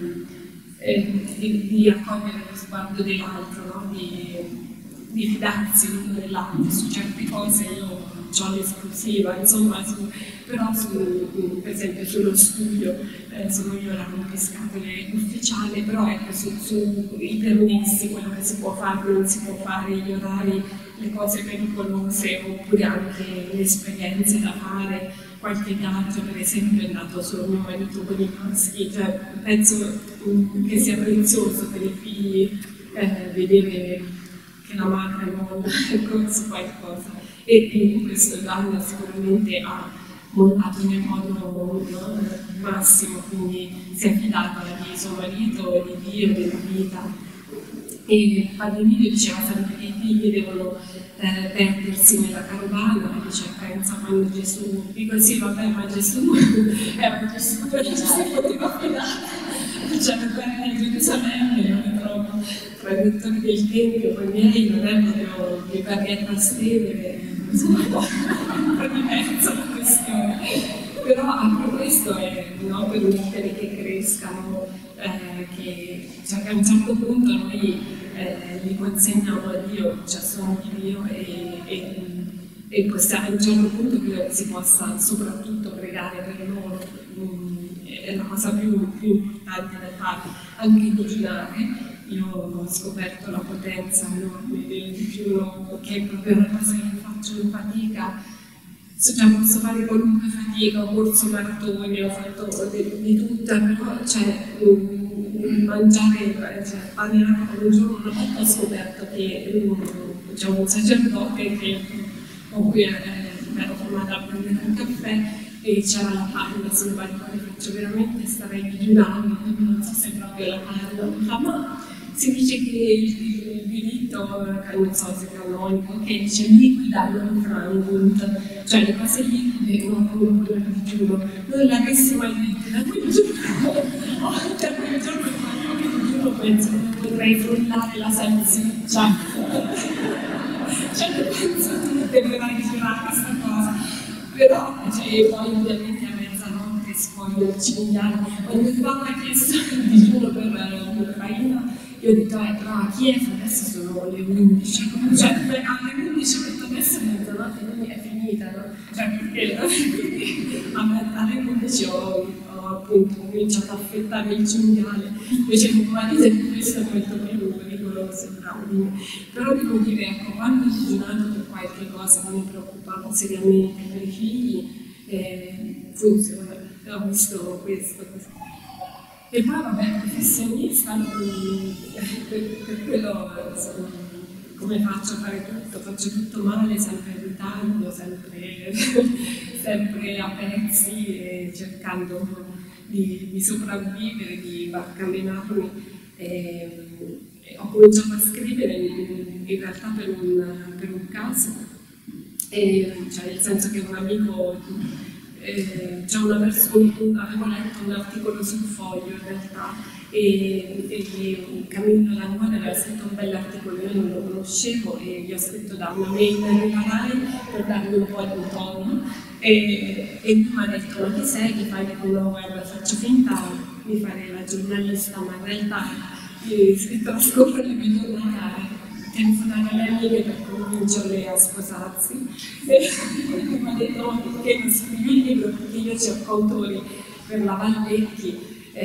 di accogliere lo sguardo dell'altro, no? di fidarsi l'uno dell'altro. Su certe cose io ho l'esclusiva, insomma, però per esempio sullo studio sono io la rompiscatole ufficiale, però ecco, sui permessi, quello che si può fare, non si può fare, gli orari, le cose pericolose, oppure anche le esperienze da fare, qualche viaggio per esempio è andato solo mio marito con i maschi, cioè penso che sia prezioso per i figli vedere che la madre non ha corso qualcosa, e questo Gianna sicuramente ha montato nel modo massimo, quindi si è fidata di suo marito, di Dio, della vita. E Padre Emilio diceva sempre che i figli devono perdersi nella carovana, e dice pensa quando Gesù, dico sì vabbè ma Gesù era Gesù, però Gesù poteva fidare, cioè per Gerusalemme non è proprio tra i rettori del Tempio, poi miei non è proprio mi perché trastevere, insomma un po' diversa la questione, però anche questo è no, per mettere che crescano, che a un certo punto noi li consegniamo a Dio, cioè sono di Dio e possiamo, a un certo punto credo che si possa soprattutto pregare per loro, è la cosa più importante da fare, anche digiunare. Io ho scoperto la potenza enorme del digiuno, che è proprio una cosa che faccio in fatica. Cioè, posso fare qualunque fatica, ho corso maratoni, ho fatto di tutto, però mangiare pane e acqua un giorno, una volta ho scoperto che c'è un sacerdote con cui ero formata a prendere un caffè e c'era la panna sul balcone, faccio veramente starei digiunando, non so se è proprio la panna, ma si dice che il diritto, non so se è canonico, che dice liquida non frangunt, cioè le cose liquide non corrono il digiuno. Noi l'avessimo detto da quel giorno, da quel giorno io penso che potrei frullare la salsiccia. Cioè penso che dovrai girare questa cosa. Però poi ovviamente a mezzanotte sfoglio il cinghiale. Quando il Papa ha chiesto il digiuno per l'Ucraina, io ho detto, però a Kiev adesso sono le 11, cioè alle 11 ho detto adesso è mezzanotte, quindi è finita, no? Cioè perché alle 11 ho appunto cominciato a affettare il cinghiale, invece mio marito è questo è molto più rigoroso, bravo. Però devo dire, ecco, quando ho digiunato per qualche cosa che mi preoccupava seriamente per i figli, funziona, ho visto questo. E poi vabbè, professionista, per quello insomma, come faccio a fare tutto? Faccio tutto male, sempre in ritardo, sempre a pezzi, cercando di sopravvivere, di barcamenarmi. Ho cominciato a scrivere in realtà per un caso, cioè nel senso che un amico c'è una persona, avevo letto un articolo sul Foglio in realtà e Camillo Langone aveva scritto un bell'articolo, io non lo conoscevo e gli ho scritto da una mail nella RAI per dargli un po' di tono e lui mi ha detto ma chi sei che fai? Dico no guarda faccio finta di fare la giornalista ma in realtà trascorro le mie giornate telefonare alle amiche per convincerle a sposarsi e mi ha detto ma perché non scrivi il libro? Perché io cerco autori per la Valvecchi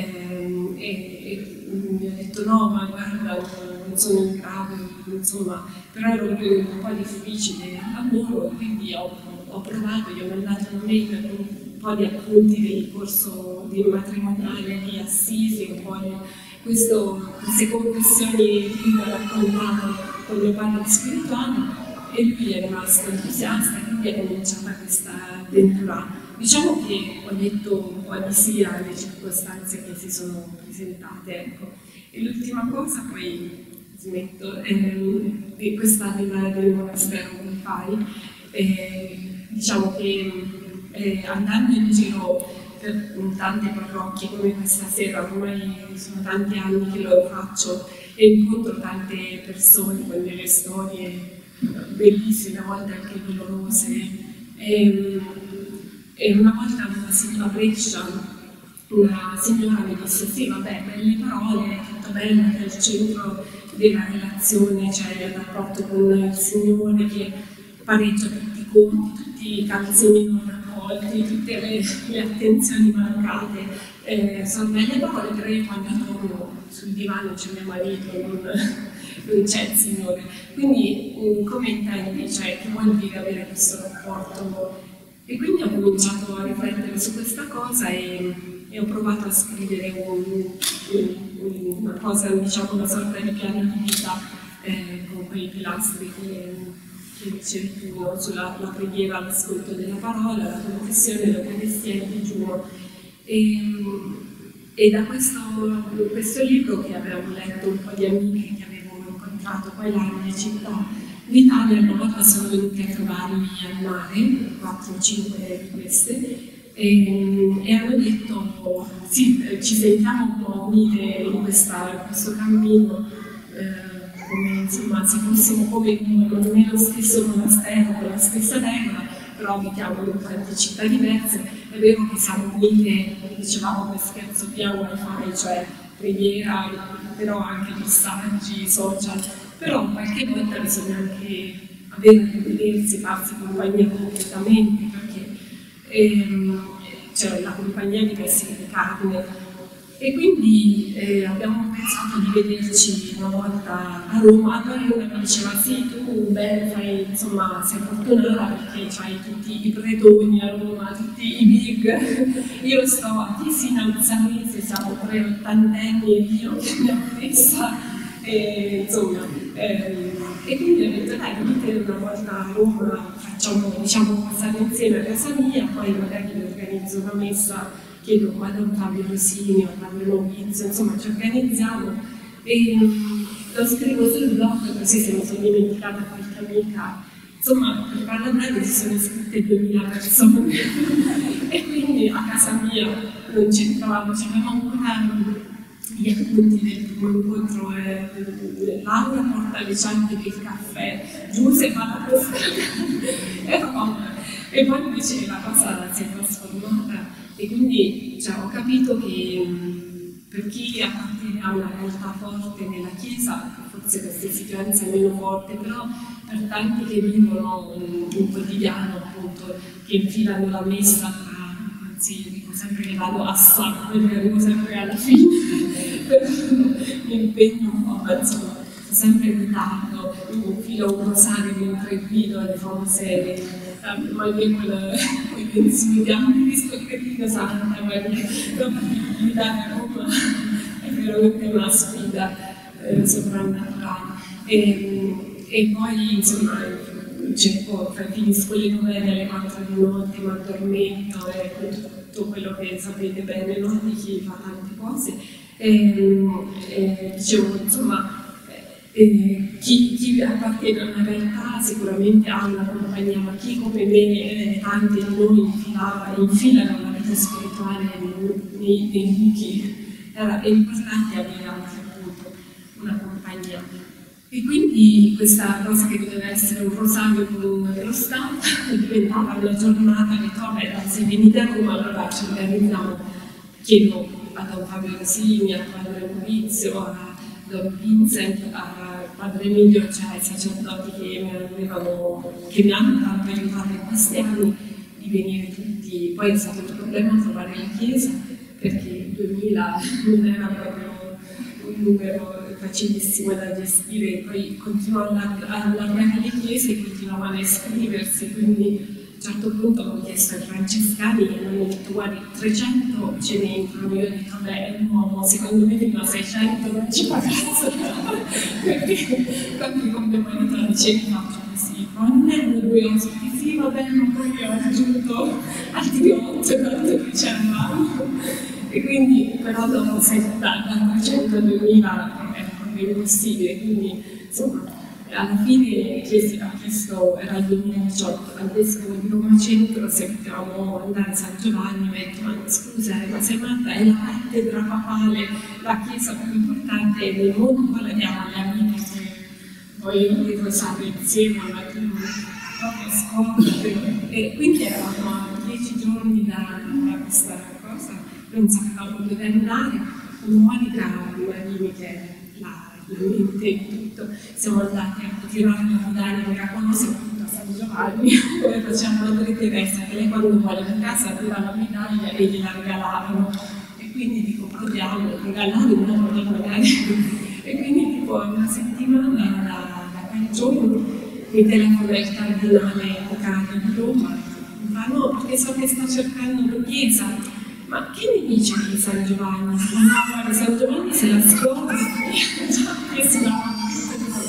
e mi ha detto no ma guarda non sono in grado insomma però era un po' difficile il lavoro quindi ho provato, gli ho mandato una mail per un po' di appunti del corso di matrimoniale di Assisi un po' queste confessioni che mi ha raccontato con mio padre spirituale e lui è rimasto entusiasta e quindi è cominciata questa avventura. Diciamo che ho detto un po' di sì alle circostanze che si sono presentate, ecco. E l'ultima cosa, poi smetto, è questa del monastero che fai. Diciamo che andando in giro per tante parrocchie come questa sera, ormai sono tanti anni che lo faccio e incontro tante persone con delle storie bellissime, a volte anche dolorose. E una volta a Brescia una signora mi disse sì vabbè, belle parole, tutto bello, che è il centro della relazione, cioè il rapporto con il Signore che pareggia tutti i conti, tutti i calzini non raccolti, tutte le attenzioni mancate. Sono belle parole, però io quando torno sul divano c'è mio marito, non c'è il Signore. Quindi come intendi, cioè che vuol dire avere questo rapporto? E quindi ho cominciato a riflettere su questa cosa e ho provato a scrivere una cosa, diciamo una sorta di piano di vita con quei pilastri che dicevi tu, no? Sulla la preghiera, l'ascolto della parola, la confessione, l'Eucaristia e il digiuno. E da questo libro che avevo letto un po' di amiche che avevo incontrato poi là nelle città d'Italia, una volta sono venute a trovarmi al mare, 4 o 5 di queste, e hanno detto sì, ci sentiamo un po' unite in questo cammino, come insomma se fossimo come non è lo stesso monastero con la stessa regola, però abitiamo in tante città diverse. È vero che siamo unite, dicevamo per scherzo, via wifi, cioè preghiera, però anche messaggi, social, però qualche volta bisogna anche avere che vedersi, farsi compagnia concretamente, perché cioè, la compagnia di essere di carne. E quindi abbiamo pensato di vederci una volta a Roma. Allora una mi diceva sì, tu bene, insomma, sei fortunata perché hai tutti i pretoni a Roma, tutti i big. Io sto a Tisina, a Sanrese, siamo 3 ottantenni e io che mi ho messa, insomma. E quindi ho detto dai, venite una volta a Roma, facciamo, diciamo, passare insieme a casa mia, poi magari vi organizzo una messa, chiedo a Don Fabio Rosini o a Fabio Novizio, insomma ci organizziamo e lo scrivo sul blog, così se mi sono dimenticata qualche amica. Insomma, per farla breve si sono iscritte 2000 persone e quindi a casa mia non c'entravamo, c'avevamo ancora gli appunti del primo incontro, Laura porta le ciante del caffè, Giuse fa la pesca e poi invece la cosa si è trasformata e quindi cioè, ho capito che per chi appartiene a una realtà forte nella Chiesa, forse questa esigenza è meno forte, però per tanti che vivono un quotidiano appunto, che infilano la messa anzi io dico sempre che vado a sangue, perché arrivo sempre alla fine, però mi impegno un po', insomma, sempre in ritardo, infilo un rosario mentre guido le famose quei pensieri di Amo Cristo Cretino Santa Maria, però per guidare a Roma è veramente una sfida soprannaturale. E poi insomma cerco, finisco le novelle alle 4 di notte, mi addormento con tutto quello che sapete bene, no? Di chi fa tante cose. Dicevo, insomma, chi appartiene a una realtà sicuramente ha una compagnia, ma chi come me, tanti di noi infilano la vita spirituale nei buchi, è importante avere anche appunto una compagnia. E quindi questa cosa che doveva essere un rosario con lo Stato diventava una giornata che vabbè, se venite a Roma allora ci organizziamo, chiedo a Don Fabio Rosini, a Padre Maurizio, a Don Vincent, a Padre Emilio, cioè ai sacerdoti che mi hanno tanto aiutato in questi anni, di venire tutti. Poi è stato il problema trovare la chiesa, perché il 2000 non era proprio un numero facilissimo da gestire, poi continuavano a allargare le chiese e continuavano a iscriversi, quindi a un certo punto ho chiesto ai francescani e mi hanno detto guardi 300 ce ne entrano, io ho detto vabbè è un uomo, secondo me fino a 600 non ci pagassero, perché quando con mio marito dicevi faccio così, ma non erano 2 ospiti, sì va bene, ma poi ho aggiunto altri 8 tanto che c'eravamo. E quindi però dopo da 300 a 2000 è proprio impossibile, quindi insomma alla fine questo era il 2018, al vescovo di Roma Centro se potevamo andare a San Giovanni, mi ha detto ma scusa ma sei matta, è la cattedra papale, la chiesa più importante del mondo, poi la diamo alle amiche che vogliono dire sempre insieme, ma tu proprio scontri, e quindi eravamo a 10 giorni da questa cosa. Non sapevamo dove andare, con Monica Marini che è la mente di tutto, siamo andati a tirare la medaglia miracolosa a San Giovanni, come faceva Madre Teresa, che lei quando vuole in casa tira la medaglia e gliela regalavano, e quindi dico proviamo a regalare una magari, e quindi tipo una settimana da quel giorno mi telefona il cardinale Ocario di Roma, mi fa no perché so che sta cercando una chiesa. Ma che mi dice di San Giovanni? Ma San Giovanni se la scorda, che si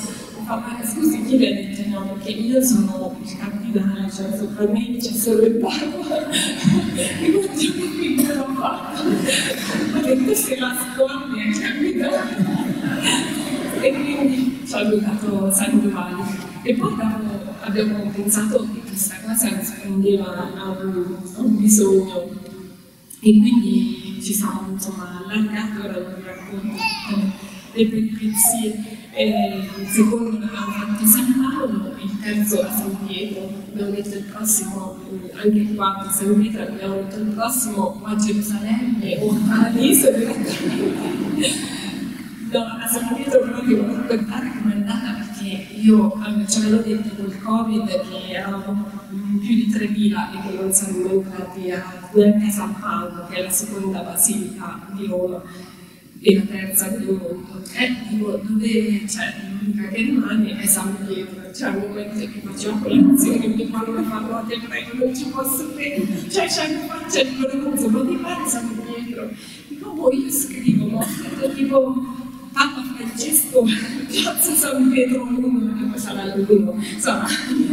fa, ma scusi, chi le ha detto no? Perché io sono il cardinale, cioè sopra me c'è solo il Papa. E guardiamo qui che l'ho fatto. Ho detto se la scordi è capitato. E quindi ci ha aiutato San Giovanni. E poi abbiamo pensato che questa cosa rispondeva a un bisogno. E quindi ci siamo insomma allargati, ora non vi racconto tutte le peripezie. Il secondo l'abbiamo fatto a San Paolo, il terzo a San Pietro, abbiamo detto il prossimo, anche il quarto a San Pietro, abbiamo detto il prossimo o a Gerusalemme o a Paradiso direttamente. No, a San Pietro però devo raccontare com'è andata perché io ci avevano detto col Covid che eravamo più di 3.000 e che non saremmo entrati neanche a San Paolo, che è la seconda basilica di Roma e la terza del mondo. Dico, dove c'è l'unica che rimane è San Pietro, cioè al momento che facevo colazione mi fanno farlo, te prego, non ci posso credere, cioè c'è una faccia di Lorenzo, ma di fare San Pietro? Dico, io scrivo, ma ho scritto tipo Papa Francesco, piazza San Pietro 1, che poi sarà l'1, insomma,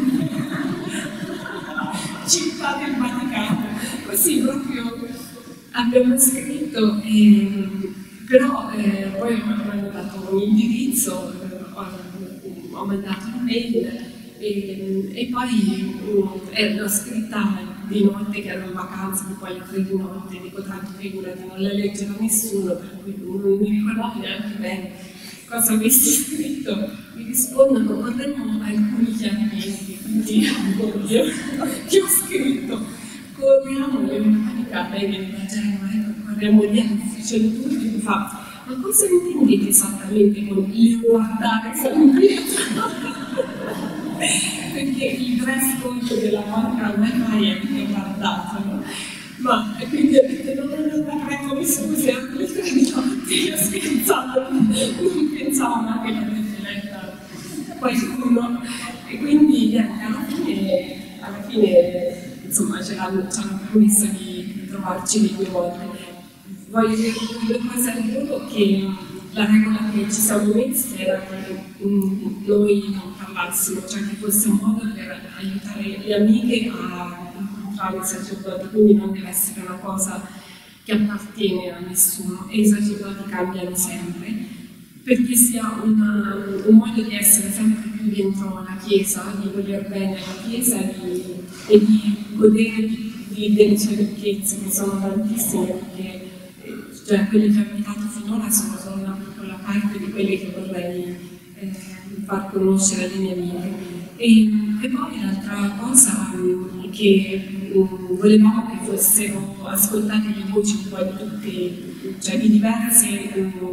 città del Vaticano, così proprio abbiamo scritto, però poi mi hanno dato un indirizzo, ho mandato un'email e poi l'ho scritta di notte che ero in vacanza, poi alle 3 di notte, dico tanto figurati, non la leggerà nessuno, per cui non mi ricordavo neanche bene cosa avessi scritto. Mi rispondono, vorremmo alcuni chiarimenti, quindi io che ho scritto, corriamo le meccaniche, lei viene da Genova, corriamo lì all'ufficio di tutti, mi fa, ma cosa intendete esattamente con leopardare San Pietro? Perché il dress code della banca ormai è leopardato, no? Ma quindi ho detto, no, prego, mi scusi, ero alle 3 di notte, io ho scherzato, non pensavo mai che l'avesse letta qualcuno. E quindi alla fine insomma, ci hanno promesso di trovarci le 2 volte. Voglio dire 2 cose al volo, che la regola che ci siamo messi era che noi non parlassimo, cioè che fosse un modo per aiutare le amiche a incontrare il sacerdote, quindi non deve essere una cosa che appartiene a nessuno e i sacerdoti cambiano sempre, perché sia un modo di essere sempre più dentro la Chiesa, di voler bene alla Chiesa e di godere delle sue ricchezze, che sono tantissime, perché cioè, quelle che ho invitato finora sono solo una piccola parte di quelle che vorrei far conoscere alle mie amiche. E poi l'altra cosa che volevamo che fossero ascoltate le voci un po' di tutte, cioè di diverse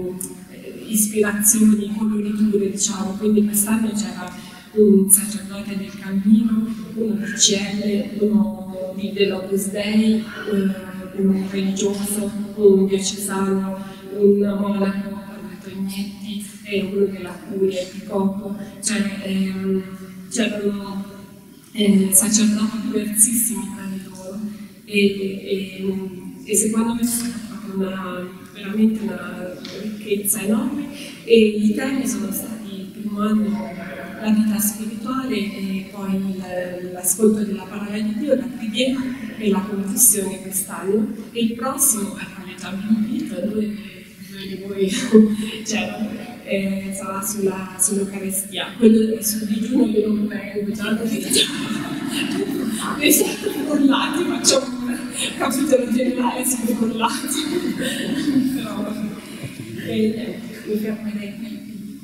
ispirazioni, coloriture, diciamo. Quindi quest'anno c'era un sacerdote del Cammino, uno del CL, uno dell'Opus Dei, un religioso, un diocesano, un monaco, Roberto Ignetti, e uno della Curia, Picopo, cioè c'erano sacerdoti diversissimi tra di loro e secondo me è stata veramente una ricchezza enorme e i temi sono stati il primo anno la vita spirituale e poi l'ascolto della parola di Dio, la preghiera e la confessione quest'anno e il prossimo, l'ho già invito, due di voi c'erano, sarà sull'Eucaristia. Quello sul digiuno io non prego, già lo siete frullati, facciamo un capitolo generale sui frullati. Però mi fermerei qui.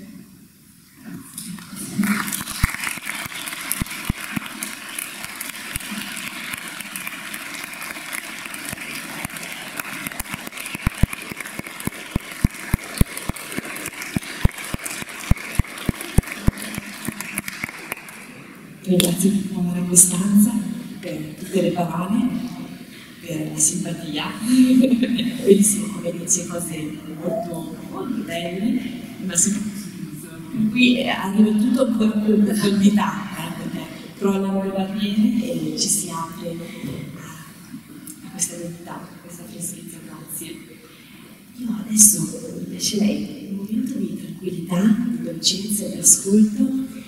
Ringrazio di nuovo Costanza per tutte le parole, per la simpatia, bellissimo come dice cose molto, molto belle, ma soprattutto per cui arriva tutto ancora con profondità, perché crollano le barriere e ci si apre a questa verità, a questa freschezza, grazie. Io adesso lascerei un momento di tranquillità, di dolcezza e di ascolto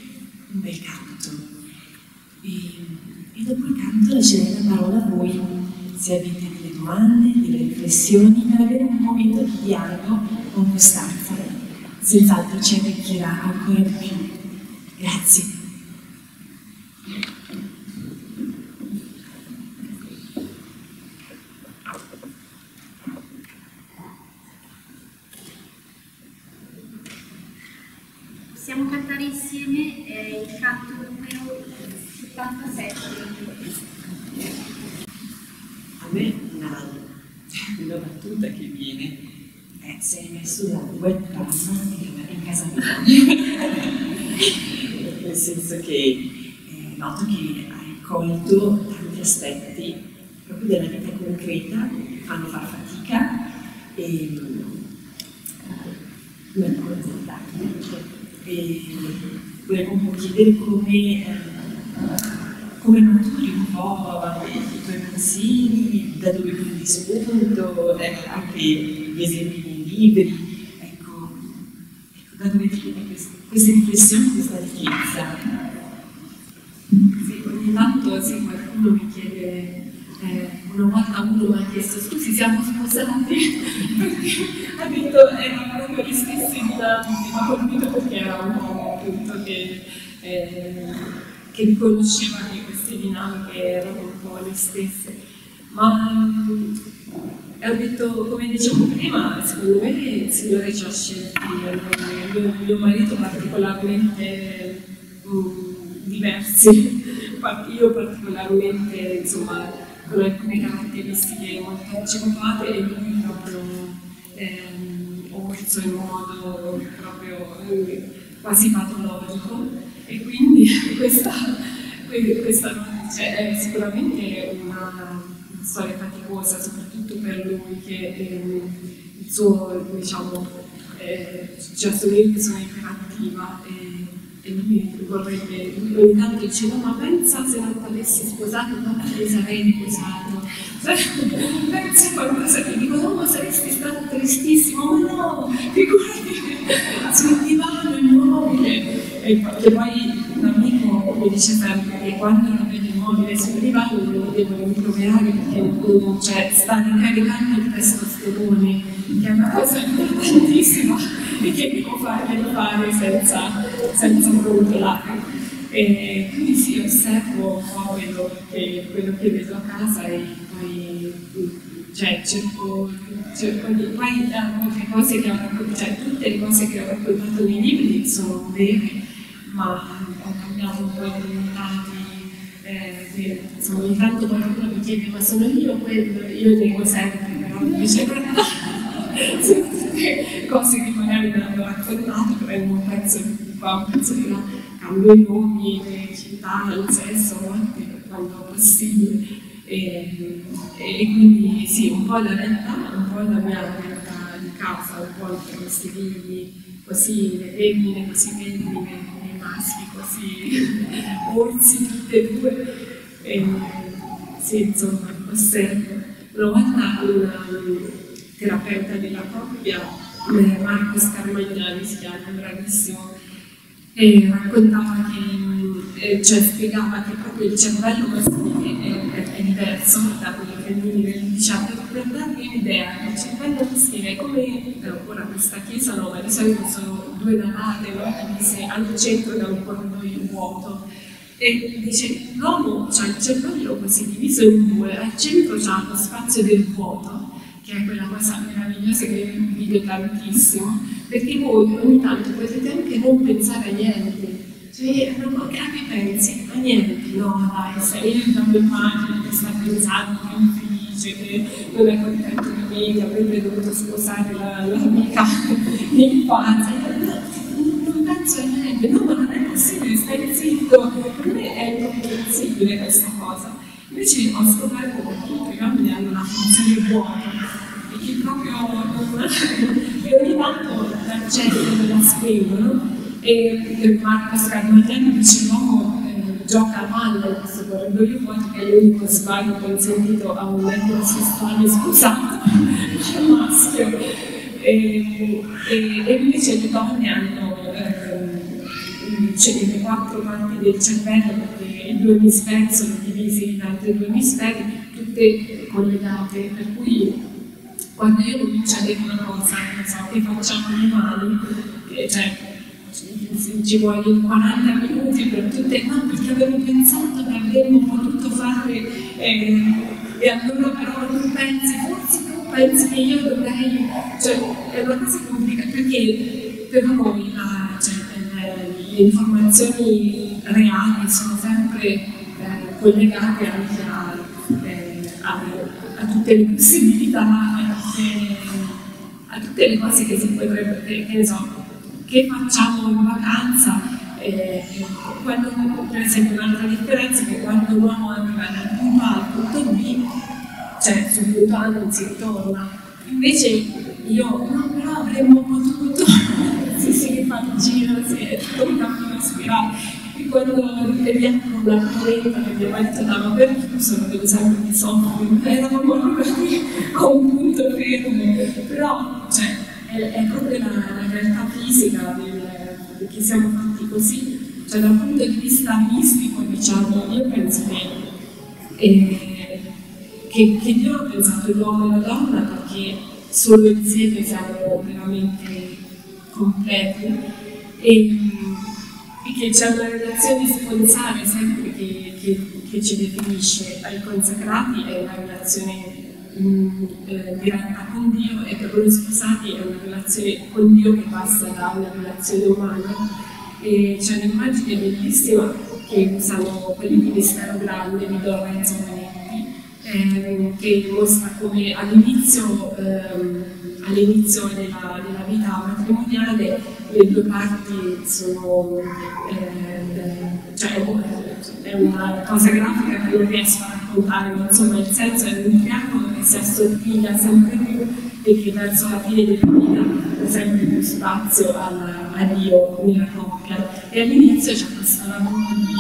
parola a voi se avete delle domande, delle riflessioni, per avere un momento di dialogo con Costanza. Senz'altro ci arricchirà ancora di più. Grazie. Possiamo cantare insieme il canto numero 77. A me una battuta che viene è: sei messo la webcam in casa mia. Nel senso che noto che hai colto tanti aspetti proprio della vita concreta che fanno far fatica e volevo un po' chiedere come maturi un po' i tuoi pensieri, da dove prendi spunto, anche gli esempi nei libri, ecco, da dove ti viene queste riflessioni, questa ricchezza. Sì, ogni tanto sì, qualcuno mi chiede, una volta uno mi ha chiesto: scusi, siamo sposati? Ha detto erano proprio le stesse dinamiche, mi ha colpito perché era un uomo appunto che riconosceva che queste dinamiche erano un po' le stesse. Ma ho detto, come dicevo prima, secondo me il Signore ci ha scelti, mio marito particolarmente diversi, io particolarmente, insomma, con alcune caratteristiche molto accentuate, e lui proprio orso in modo proprio quasi patologico, e quindi questa è sicuramente una storia faticosa, soprattutto per lui, che il suo, diciamo, cioè sono iperattiva, e lui vorrebbe, ogni tanto diceva: ma pensa se non ti avessi sposato, quanto ti sarei riposato, pensa qualcosa che dico: no, ma saresti stato tristissimo, ma no, figurati, sul divano immobile. E che poi un amico mi dice sempre che quando lo vedo immobile sul divano non lo devo rimproverare, perché cioè, sta ricaricando il testosterone, che è una cosa importantissima e che devo farglielo fare senza brontolare. E quindi sì, osservo un po' quello che vedo a casa, e poi cioè, cerco di... Poi molte cose che ho raccontato, cioè tutte le cose che ho raccontato nei libri sono vere, ma ho cambiato un po' i risultati. Insomma, ogni tanto qualcuno mi chiede: ma sono io quello? Io nego sempre, però invece sono tutte cose che magari mi hanno raccontato, prendo un pezzo di qua, un pezzo di là, cambio i nomi, le città, il sesso, morte, quando possibile. E quindi sì, un po' la realtà, un po' la mia realtà di casa, un po' questi figli così, le femmine così femmine, i maschi così orsi, tutte e due. Sì, insomma, osservo. Una volta una terapeuta della coppia, Marco Scarmagnani si chiama, bravissimo, e raccontava che, cioè spiegava che proprio il cervello maschile è diverso da quello femminile. Diceva, per darvi un'idea, il cervello maschile è come, ora questa chiesa no, ma di solito sono due navate, no? Divise al centro da un corridoio vuoto. E dice, l'uomo ha il cervello così diviso in due, al centro c'ha lo spazio del vuoto, che è quella cosa meravigliosa che vi vedo tantissimo, perché voi ogni tanto potete anche non pensare a niente, cioè a che pensi? A niente, no dai, se io da mia immagine che sta pensando che è infelice, che non è contento di me, che avrebbe dovuto sposare l'amica di infanzia, non penso a niente, no, ma non è possibile, stai zitto, per me è incomprensibile questa cosa. Invece ho scoperto che tutti i uomini hanno una funzione vuota, e che proprio e ogni tanto l'accendono e la spengono. E Marco Scarmagnani dice: l'uomo gioca a palla in questo corridoio vuoto, che è l'unico sbaglio consentito a un eterosessuale sposato al maschio. E invece le donne hanno le quattro parti del cervello, perché i due emisferi sono divisi in altri due emisferi, tutte collegate, per cui quando io comincio a dire una cosa, non so, che facciamo domani, cioè ci vogliono 40 minuti per tutte, no, perché avevo pensato che avremmo potuto fare, e allora però tu pensi, forse tu pensi che io dovrei, cioè è una cosa complicata, perché per noi le informazioni reali sono sempre collegate anche a tutte le possibilità, a tutte le cose che si potrebbero, che ne so, che facciamo in vacanza, quando, per esempio un'altra differenza è che quando un uomo arriva dal punto A al punto B, cioè sul punto A non si ritorna. Invece io, no, però avremmo potuto, si fa il giro, è tutto un cammino spirale. E quando ripeviamo l'argomento che mio marito dava per chiuso, lo devo sempre di soffrire, eravamo arrivati a un punto fermo, però cioè, è proprio la realtà fisica che siamo fatti così, cioè dal punto di vista mistico, diciamo, io penso che Dio ha pensato l'uomo e la donna perché solo insieme siamo veramente completi e che c'è una relazione sponsale sempre che ci definisce. Ai consacrati è una relazione diretta con Dio e per noi sposati è una relazione con Dio che passa da una relazione umana. E c'è un'immagine bellissima che usano quelli di Mistero Grande di Don Renzo Manetti, che mostra come all'inizio della vita matrimoniale le due parti sono, cioè è una cosa grafica che non riesco a raccontare, ma insomma il senso è un triangolo che si assottiglia sempre più e che verso la fine della vita dà sempre più spazio a Dio nella coppia. E all'inizio c'è questo lavoro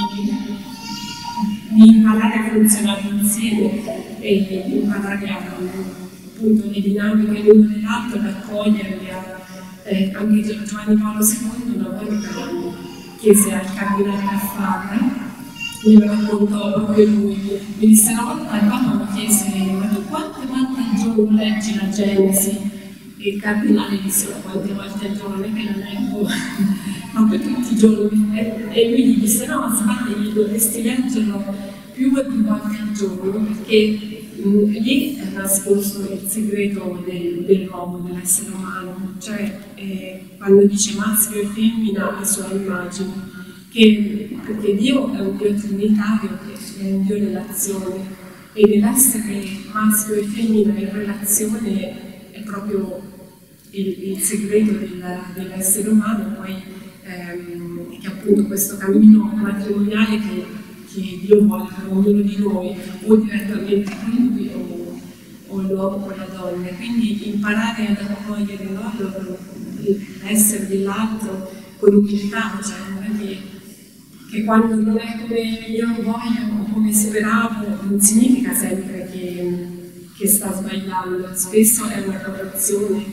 di imparare a funzionare insieme e di imparare appunto le dinamiche l'uno dell'altro, ad accoglierle. Anche Giovanni Paolo II una volta chiese al cardinale Caffarra, glielo raccontò proprio lui, mi disse una volta il Papa mi chiese ma tu quante volte al giorno leggi la Genesi? E il cardinale disse quante volte al giorno, non è che la leggo proprio tutti i giorni, e lui gli disse no, ma sbagli, dovresti leggerlo più e più volte al giorno perché lì è nascosto il segreto dell'uomo, dell'essere umano, cioè quando dice maschio e femmina a sua immagine, perché Dio è un Dio trinitario, è un Dio dell'azione e nell'essere maschio e femmina in relazione è proprio il segreto dell'essere umano, poi che appunto questo cammino matrimoniale che Dio vuole per ognuno di noi, o direttamente con lui o l'uomo con la donna. Quindi imparare ad accogliere l'essere dell'altro con umiltà, cioè non è che quando non è come io voglio o come speravo, non significa sempre che sta sbagliando, spesso è una correzione,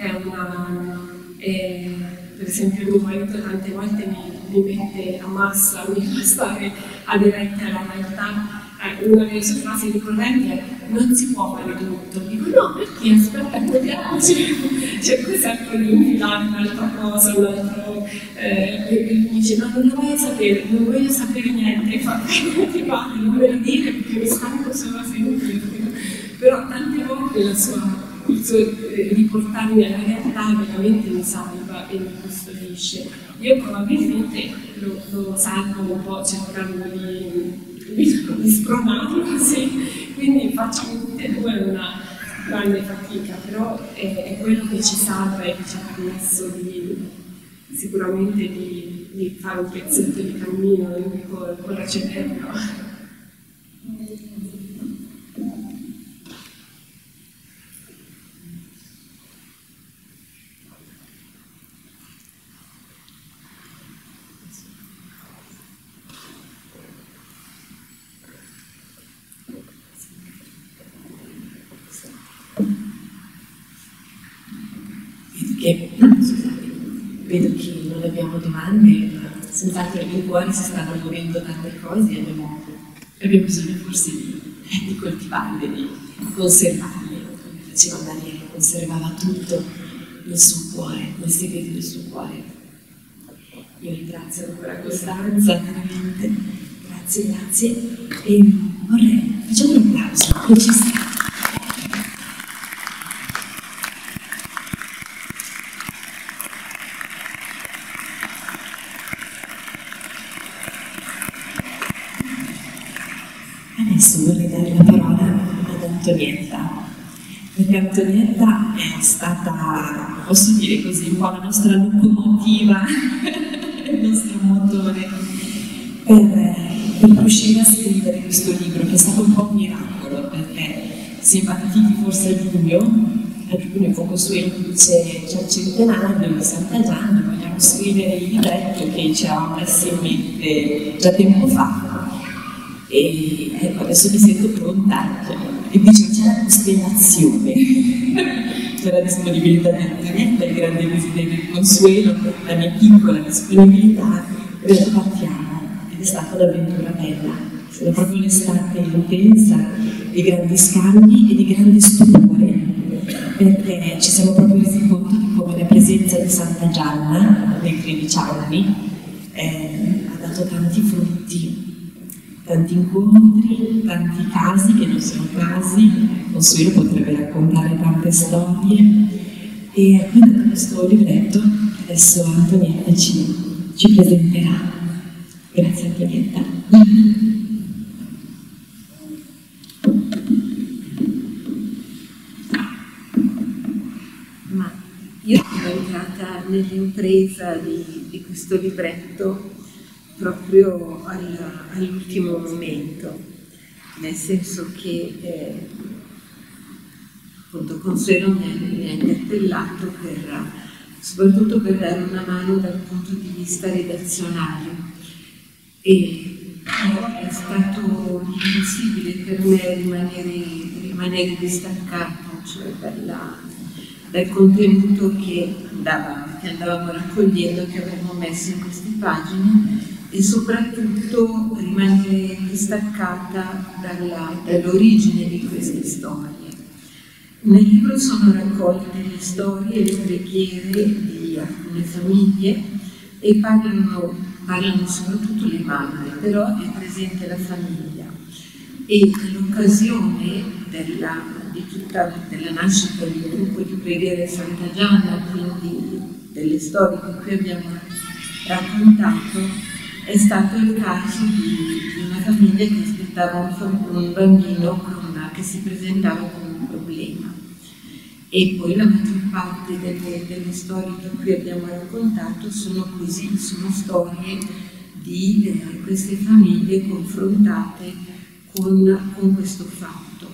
per esempio mio marito tante volte mi mette a massa, mi fa stare aderente alla realtà. Una delle sue frasi ricorrenti è non si può fare tutto. Dico no, perché aspetta, proviamoci, cerco sempre di infilare un'altra cosa, un altro e mi dice no, non lo voglio sapere, non voglio sapere niente, ti parli, non me lo dire perché mi stanco solo a sentirti. Però tante volte il suo riportarmi alla realtà veramente mi salva e mi custodisce. Io probabilmente lo salvo un po' cercando di spronarlo, sì. Quindi facciamo tutte e due una grande fatica, però è quello che ci salva e che ci ha permesso sicuramente di fare un pezzetto di cammino con la certezza. Vedo che non abbiamo domande, ma senz'altro nei cuori si stanno muovendo tante cose e abbiamo bisogno forse di di coltivarle, di conservarle, come faceva Maria, conservava tutto nel suo cuore, nei segreti del suo cuore. Io ringrazio ancora Costanza, veramente, grazie, e vorrei, facciamo un applauso, che ci sta. Adesso vorrei dare la parola ad Antonietta, perché Antonietta è stata, posso dire così, un po' la nostra locomotiva, il nostro motore per riuscire a scrivere questo libro, che è stato un po' un miracolo, perché si è partiti forse a giugno Consuelo dice c'è il centenario di Santa Gianna, vogliamo scrivere il libretto che ci eravamo messi in mente già tempo fa. E ecco, adesso mi sento pronta e dicevo c'è la costellazione, c'è la disponibilità di Antonietta, il grande desiderio di Consuelo, la mia piccola disponibilità, e adesso partiamo. Ed è stata un'avventura bella, è stata proprio un'estate intensa, di grandi scambi e di grande stupore, perché ci siamo proprio resi conto di come la presenza di Santa Gianna nei 13 anni ha dato tanti frutti. Tanti incontri, tanti casi che non sono casi, Consuelo potrebbe raccontare tante storie e quindi questo libretto adesso Antonietta ci presenterà. Grazie Antonietta. Ma io sono entrata nell'impresa di questo libretto proprio all'ultimo momento, nel senso che appunto Consuelo mi ha interpellato soprattutto per dare una mano dal punto di vista redazionale, e è stato impossibile per me rimanere distaccata, cioè dal contenuto che andavamo raccogliendo, che avevamo messo in queste pagine, e soprattutto rimanere distaccata dall'origine di queste storie. Nel libro sono raccolte le storie e le preghiere di alcune famiglie e parlano soprattutto le mamme, però è presente la famiglia. E nell'occasione della nascita del gruppo di preghiere Santa Gianna, quindi delle storie che qui abbiamo raccontato, è stato il caso di una famiglia che aspettava un bambino che si presentava con un problema. E poi la maggior parte delle storie che qui abbiamo raccontato sono così, sono storie di queste famiglie confrontate con questo fatto.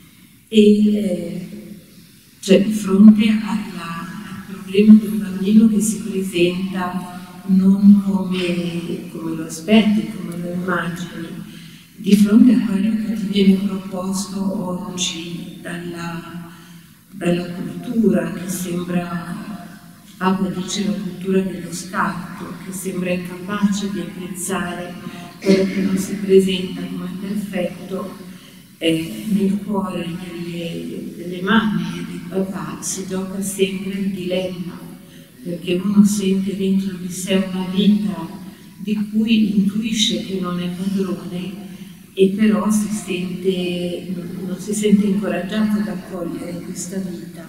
E cioè di fronte al problema di un bambino che si presenta non come lo aspetti, come lo immagini, di fronte a quello che ti viene proposto oggi dalla cultura, che sembra, Papa dice la cultura dello scarto, che sembra incapace di apprezzare quello che non si presenta come perfetto. Nel cuore delle mamme e dei papà si gioca sempre il dilemma, perché uno sente dentro di sé una vita di cui intuisce che non è padrone, e però non si sente incoraggiato ad accogliere questa vita.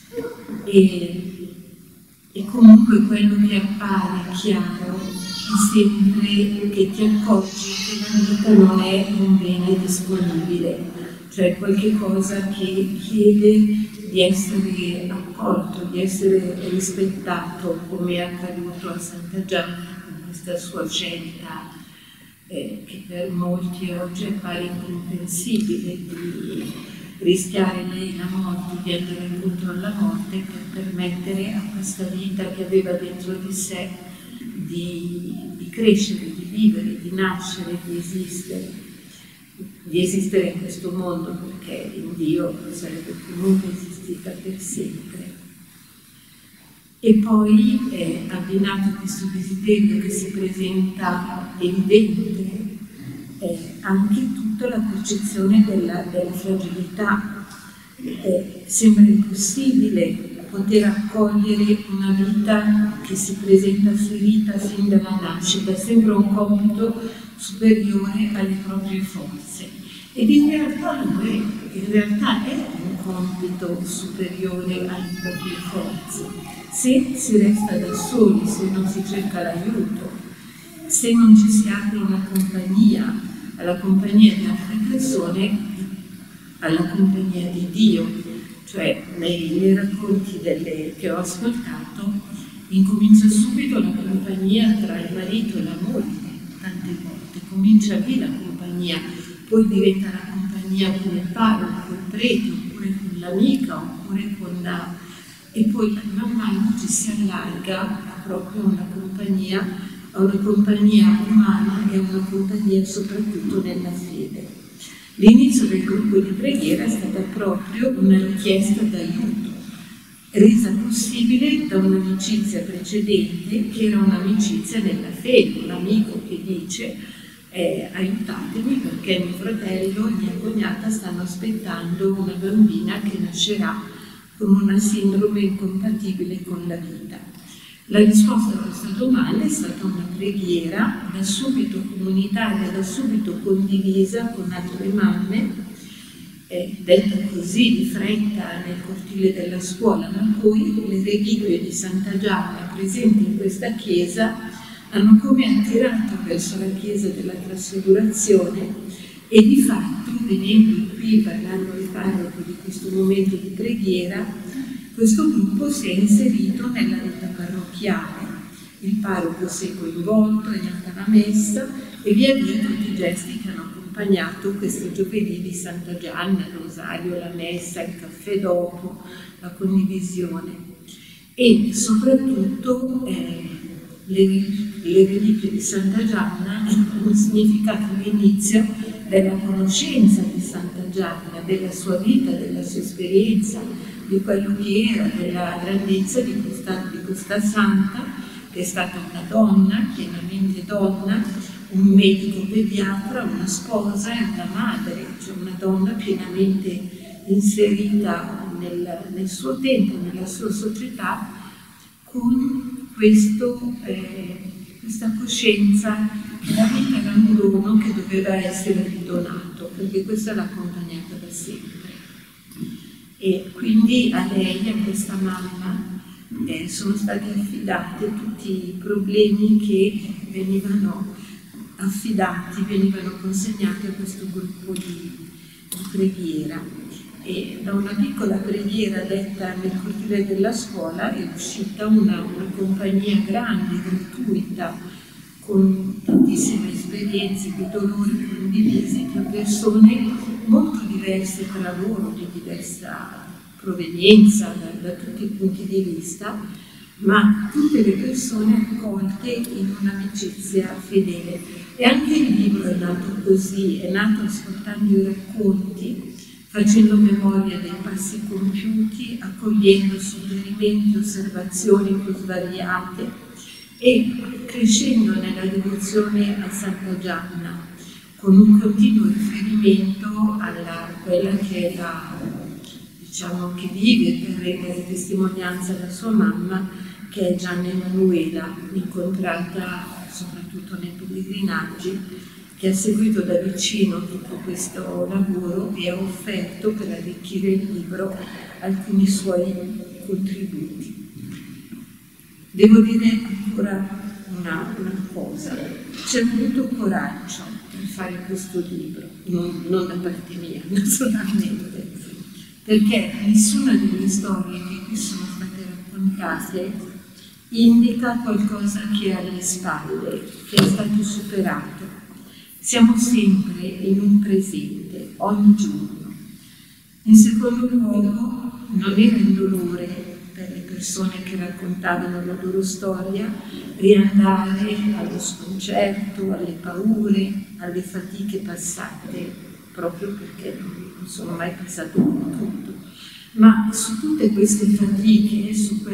E comunque quello che appare chiaro è sempre che ti accorgi che la vita non è un bene disponibile, cioè qualche cosa che chiede di essere accolto, di essere rispettato, come è accaduto a Santa Gianna con questa sua scelta che per molti oggi appare incomprensibile, di rischiare lei la morte, di andare incontro alla morte per permettere a questa vita che aveva dentro di sé di crescere, di vivere, di nascere, di esistere in questo mondo, perché in Dio sarebbe comunque esistita per sempre. E poi abbinato a questo desiderio che si presenta evidente anche tutta soprattutto la percezione della fragilità. Sembra impossibile poter accogliere una vita che si presenta ferita fin dalla nascita, sembra un compito superiore alle proprie forze. Ed in realtà lo è, in realtà è un compito superiore alle proprie forze. Se si resta da soli, se non si cerca l'aiuto, se non ci si apre una compagnia, alla compagnia di altre persone, alla compagnia di Dio. Cioè, nei racconti che ho ascoltato, incomincia subito la compagnia tra il marito e la moglie, tante volte, comincia lì la compagnia, poi diventa la compagnia con il parroco, con il prete, oppure con l'amica, oppure con la... e poi man mano ci si allarga proprio a una compagnia umana e a una compagnia soprattutto nella fede. L'inizio del gruppo di preghiera è stata proprio una richiesta d'aiuto, resa possibile da un'amicizia precedente che era un'amicizia nella fede, un amico che dice aiutatemi perché mio fratello e mia cognata stanno aspettando una bambina che nascerà con una sindrome incompatibile con la vita. La risposta a questa domanda è stata una preghiera da subito comunitaria, da subito condivisa con altre mamme, detta così di fretta nel cortile della scuola, ma poi le reliquie di Santa Gianna presenti in questa chiesa hanno come attirato verso la chiesa della Trasfigurazione e di fatto, venendo qui, parlando al parroco di questo momento di preghiera, questo gruppo si è inserito nella vita parrocchiale. Il parroco si è coinvolto, è nata la messa e via via tutti i gesti che hanno accompagnato questo giovedì di Santa Gianna, il rosario, la messa, il caffè dopo, la condivisione. E soprattutto le reliquie di Santa Gianna hanno significato l'inizio della conoscenza di Santa Gianna, della sua vita, della sua esperienza, di quello che era, della grandezza di questa santa, che è stata una donna, pienamente donna, un medico pediatra, una sposa e una madre, cioè una donna pienamente inserita nel suo tempo, nella sua società, con questa coscienza che la vita era un dono che doveva essere ridonato, perché questa l'ha accompagnata da sempre. E quindi a lei, a questa mamma, sono stati affidati tutti i problemi che venivano affidati, venivano consegnati a questo gruppo di preghiera. E da una piccola preghiera detta nel cortile della scuola è uscita una compagnia grande, gratuita, con tantissime esperienze di dolori condivisi tra persone molto diverse tra loro, di diversa provenienza da tutti i punti di vista, ma tutte le persone accolte in un'amicizia fedele. E anche il libro è nato così, è nato ascoltando i racconti, facendo memoria dei passi compiuti, accogliendo suggerimenti, osservazioni più svariate e crescendo nella devozione a Santa Gianna, con un continuo riferimento a quella che è diciamo, che vive per rendere testimonianza alla sua mamma, che è Gianna Emanuela, incontrata soprattutto nei pellegrinaggi, che ha seguito da vicino tutto questo lavoro e ha offerto per arricchire il libro alcuni suoi contributi. Devo dire ancora una cosa, c'è voluto coraggio per fare questo libro, non da parte mia, naturalmente, perché nessuna delle storie che qui sono state raccontate indica qualcosa che è alle spalle, che è stato superato. Siamo sempre in un presente, ogni giorno. In secondo luogo, non era il dolore per le persone che raccontavano la loro storia riandare allo sconcerto, alle paure, alle fatiche passate, proprio perché non sono mai passato con tutto. Ma su tutte queste fatiche, su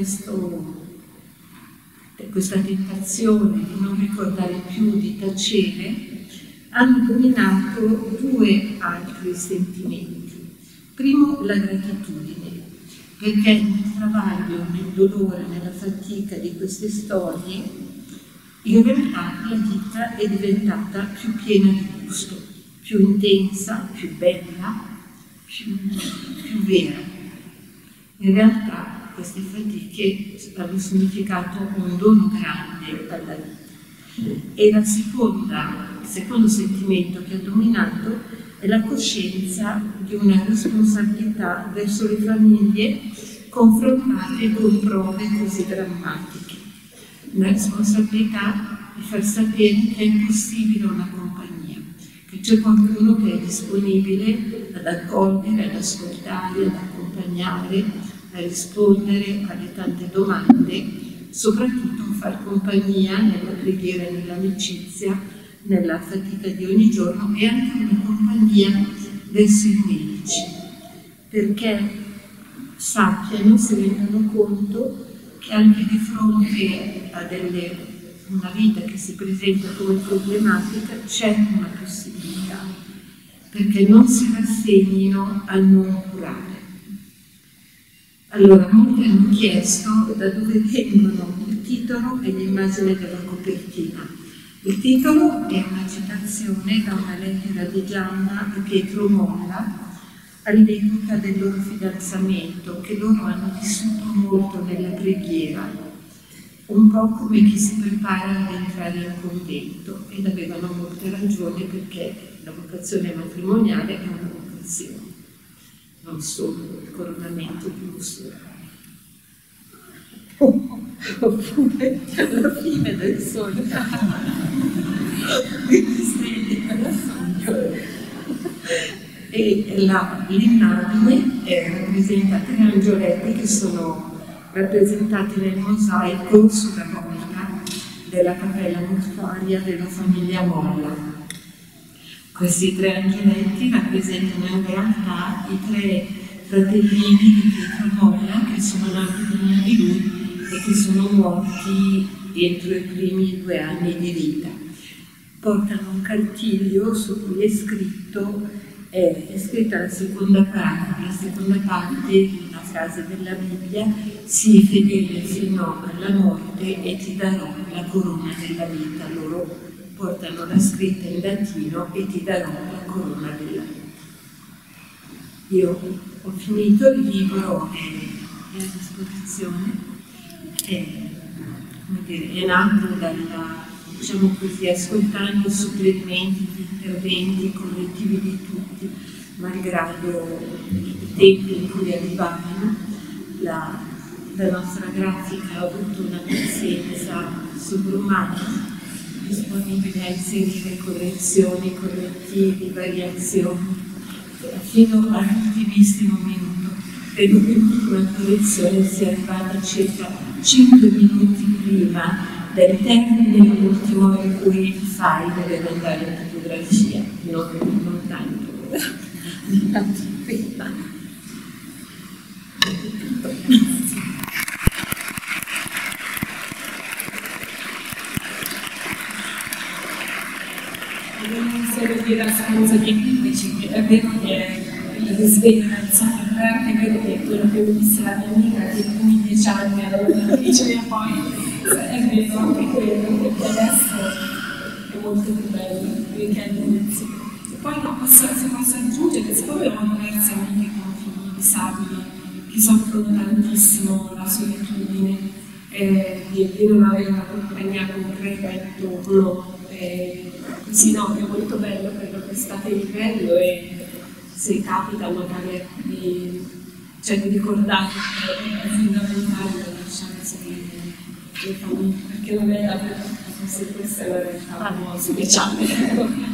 questa tentazione di non ricordare più, di tacere, hanno dominato due altri sentimenti. Primo, la gratitudine, perché nel travaglio, nel dolore, nella fatica di queste storie, in realtà la vita è diventata più piena di gusto, più intensa, più bella, più vera. In realtà queste fatiche hanno significato un dono grande alla vita. E il secondo sentimento che ha dominato è la coscienza di una responsabilità verso le famiglie confrontate con prove così drammatiche. Una responsabilità di far sapere che è possibile una compagnia, che c'è qualcuno che è disponibile ad accogliere, ad ascoltare, ad accompagnare, a rispondere alle tante domande, soprattutto far compagnia nella preghiera e nell'amicizia, nella fatica di ogni giorno, e anche una compagnia verso i medici, perché sappiano, si rendano conto che anche di fronte a una vita che si presenta come problematica c'è una possibilità, perché non si rassegnino a non curare. Allora, molti hanno chiesto da dove vengono il titolo e l'immagine della copertina. Il titolo è una citazione da una lettera di Gianna e Pietro Molla all'epoca del loro fidanzamento, che loro hanno vissuto molto nella preghiera, un po' come chi si prepara ad entrare in convento, ed avevano molte ragioni, perché la vocazione matrimoniale è una vocazione, non solo il coronamento di un solo. Oppure alla fine del sogno, e l'immagine rappresenta tre angioletti che sono rappresentati nel mosaico sulla volta della cappella mortuaria della famiglia Molla. Questi tre angioletti rappresentano in realtà i tre fratellini di Pietro Molla che sono nati prima di lui e che sono morti entro i primi 2 anni di vita. Portano un cartiglio su cui è scritta la seconda parte di una frase della Bibbia: sii fedele fino alla morte e ti darò la corona della vita. Loro portano la scritta in latino: e ti darò la corona della vita. Io ho finito il libro, è a disposizione, è nato diciamo così, ascoltando supplementi, interventi collettivi di tutti, malgrado i tempi in cui arrivavano. La nostra grafica ha avuto una pazienza sovrumana, disponibile a inserire correzioni, correttivi, variazioni, fino all'ultimissimo minuto. Credo che l'ultima correzione sia arrivata circa 5 minuti prima del termine ultimo in cui il file deve andare in fotografia, non tanto prima. Solo dire la seconda di invece, è vero che il risveglio del Sacro, è vero che quello che mi disse la mia amica, che i primi 10 anni allora dice poi è vero anche quello, perché adesso è molto più bello, perché all'inizio. Poi si posso aggiungere, siccome ho diverse amiche con figli disabili che soffrono tantissimo la solitudine, di non avere una compagnia concreta intorno. Sì, no, è molto bello quello che state vivendo, e se capita magari di ricordare che è fondamentale lasciare seguire le famiglie, perché non è davvero se questa è una realtà un po' speciale.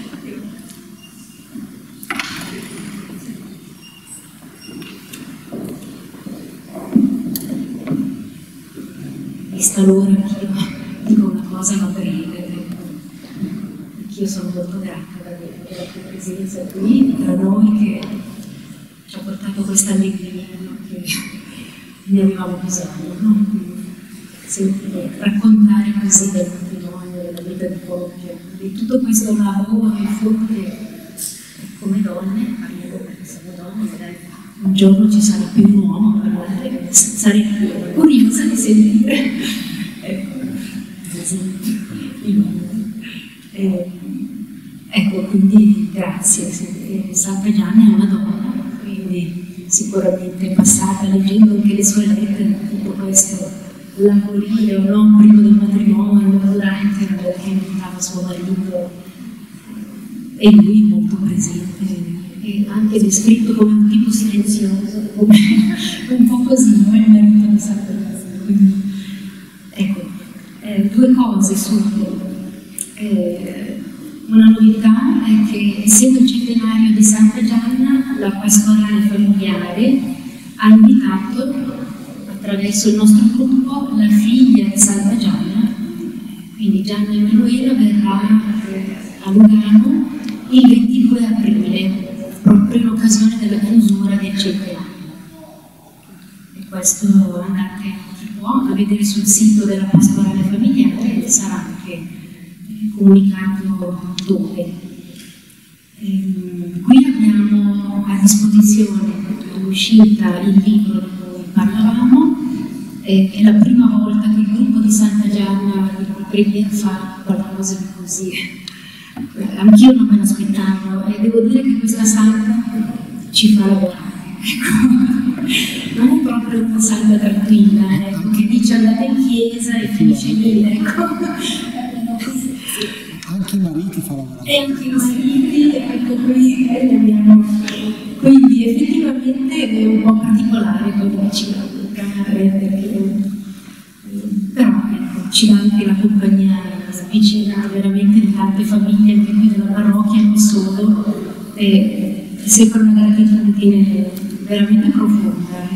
Vista l'ora, dico una cosa ma breve. Io sono molto grata per la tua presenza qui tra noi, che ci ha portato questa allegria che ne avevamo bisogno, no? Sempre raccontare così del matrimonio, della vita di coppia. E tutto questo lavoro in fondo che come donne, parliamo perché siamo donne, magari un giorno ci sarà più un uomo a parlare, sarei curiosa di sentire. Ecco, quindi grazie. Santa Gianna è una donna, quindi sicuramente è passata leggendo anche le sue lettere, tutto questo lavorio, no? Prima del matrimonio, durante, perché invitava suo marito e lui molto presente, e anche descritto come un tipo silenzioso, come un po' così, no? Il marito di Santa Gianna. Quindi, ecco, due cose subito. Una novità è che, essendo il centenario di Santa Gianna, la pastorale familiare ha invitato, attraverso il nostro gruppo, la figlia di Santa Gianna, quindi Gianna Emanuela verrà a Lugano il 22 aprile, proprio in occasione della chiusura del centenario. E questo andate, chi può, a vedere sul sito della pastorale familiare e sarà anche comunicato dove. Qui abbiamo a disposizione all'uscita il libro di cui parlavamo, è la prima volta che il gruppo di Santa Gianna di Preghiera fa qualcosa di così. Anch'io non me l'aspettavo e devo dire che questa santa ci fa lavorare. Non è proprio una santa tranquilla, che dice andate in chiesa e finisce lì, ecco. Anche i mariti fa lavorare. E anche i mariti, ecco qui abbiamo. Quindi effettivamente è un po' particolare quello che ci dà, perché però ecco, ci dà anche la compagnia vicina veramente di tante famiglie, anche qui della parrocchia, non solo, e sempre una gratitudine veramente profonda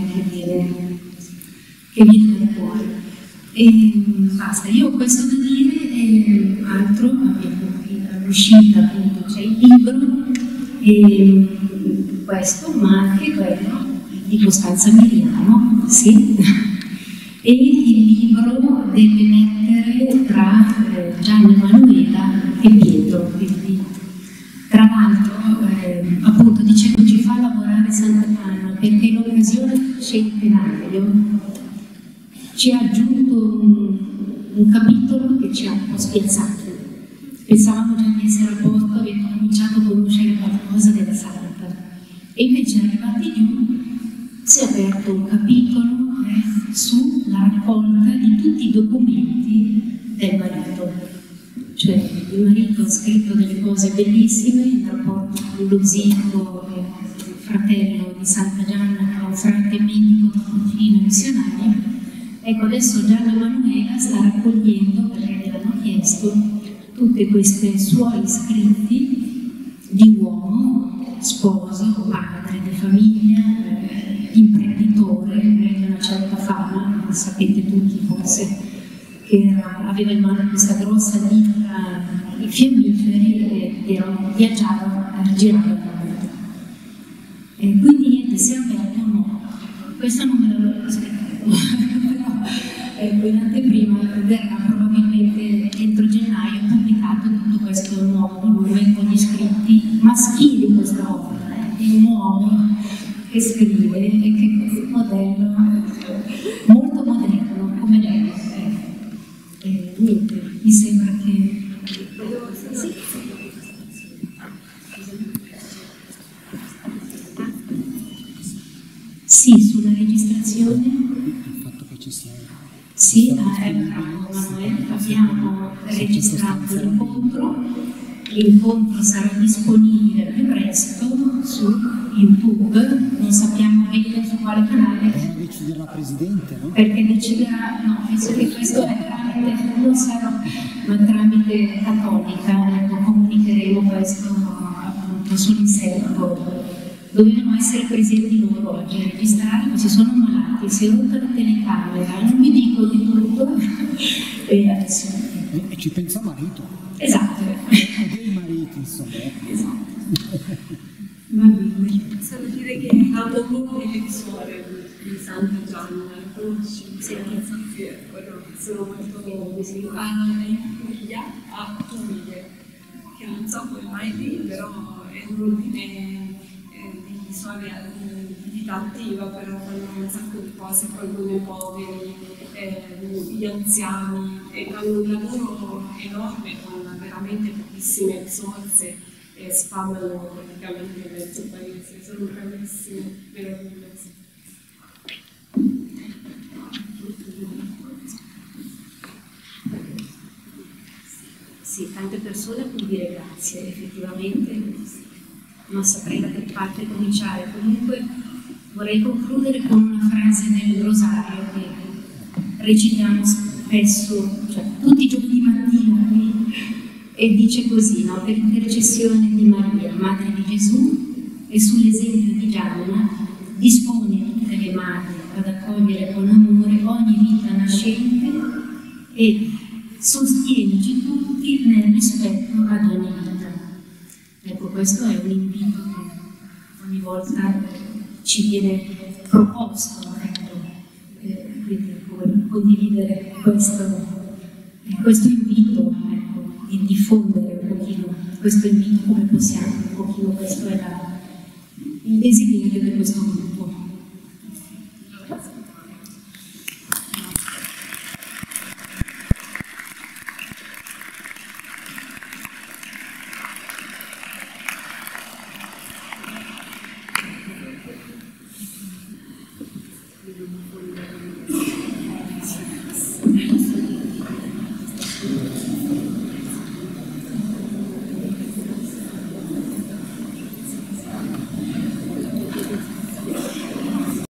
che viene dal cuore. E basta, io ho questo da dire e altro, abbiamo qui all'uscita appunto c'è il libro e questo, ma anche quello di Costanza Miriano, sì, e il libro delle lettere tra Gianna Emanuela e Pietro, quindi tra l'altro appunto dicevo ci fa lavorare Santa Gianna perché in occasione del centenario ci ha aggiunto un capitolo che ci ha un po' spiazzato. Pensavamo già di essere a posto, avendo cominciato a conoscere qualcosa della santa. E invece arrivati giù si è aperto un capitolo sulla raccolta di tutti i documenti del marito. Cioè il marito ha scritto delle cose bellissime in rapporto con lo zio, fratello di Santa Gianna, che era un frate medico da Pontina missionario. Ecco, adesso Gianna Emanuela sta raccogliendo, perché gliel'hanno chiesto, tutti questi suoi scritti di uomo, sposo, padre di famiglia, imprenditore, di una certa fama, sapete tutti forse, che aveva in mano questa grossa ditta di fiammiferi e viaggiava, girava il mondo. E quindi niente, si è aperto un mondo. Questo non me l'avevo aspettato. Ecco, in anteprima verrà probabilmente entro gennaio pubblicato tutto questo nuovo volume con gli scritti maschili questa volta, di un uomo che scrive e che è un modello molto moderno come lei. Niente, mi sembra che... Sì, sulla registrazione. Sì, Emanuele, abbiamo registrato l'incontro sarà disponibile più presto su YouTube, non sappiamo bene su quale canale. Deciderà la Presidente, no? Perché deciderà, no, penso che questo è tramite, non sarò, ma tramite Cattolica, comunicheremo questo appunto sull'inserto. Dovevano essere presenti loro oggi a registrare, ma si sono ammalati, si è rotta la telecamera, non vi dico di tutto, e adesso... E ci pensa marito. Esatto. O dei mariti, insomma. Esatto. Va bene. Solo dire che è un autogruppo di persone. suore di Santa Gianna, la conosci? Sì. Sono molto in Puglia, a Tumide, che non so come mai lì, però è un ordine di suore di vita attiva, però fanno un sacco di cose, accolgono i poveri, gli anziani, e fanno un lavoro enorme con veramente pochissime risorse. Sfamano praticamente il mezzo paese, sono bravissime, meravigliose. Sì, tante persone può dire grazie, effettivamente non saprei da che parte cominciare. Comunque vorrei concludere con una frase del rosario che recitiamo spesso, cioè tutti i giorni di mattina qui. E dice così, no? Per intercessione di Maria, Madre di Gesù, e sull'esempio di Gianna, dispone tutte le madri ad accogliere con amore ogni vita nascente e sostienici tutti nel rispetto ad ogni vita. Ecco, questo è un invito che ogni volta ci viene proposto, ecco. Quindi come condividere questo invito, di diffondere un pochino questo invito come possiamo, un pochino questo è il desiderio di questo gruppo.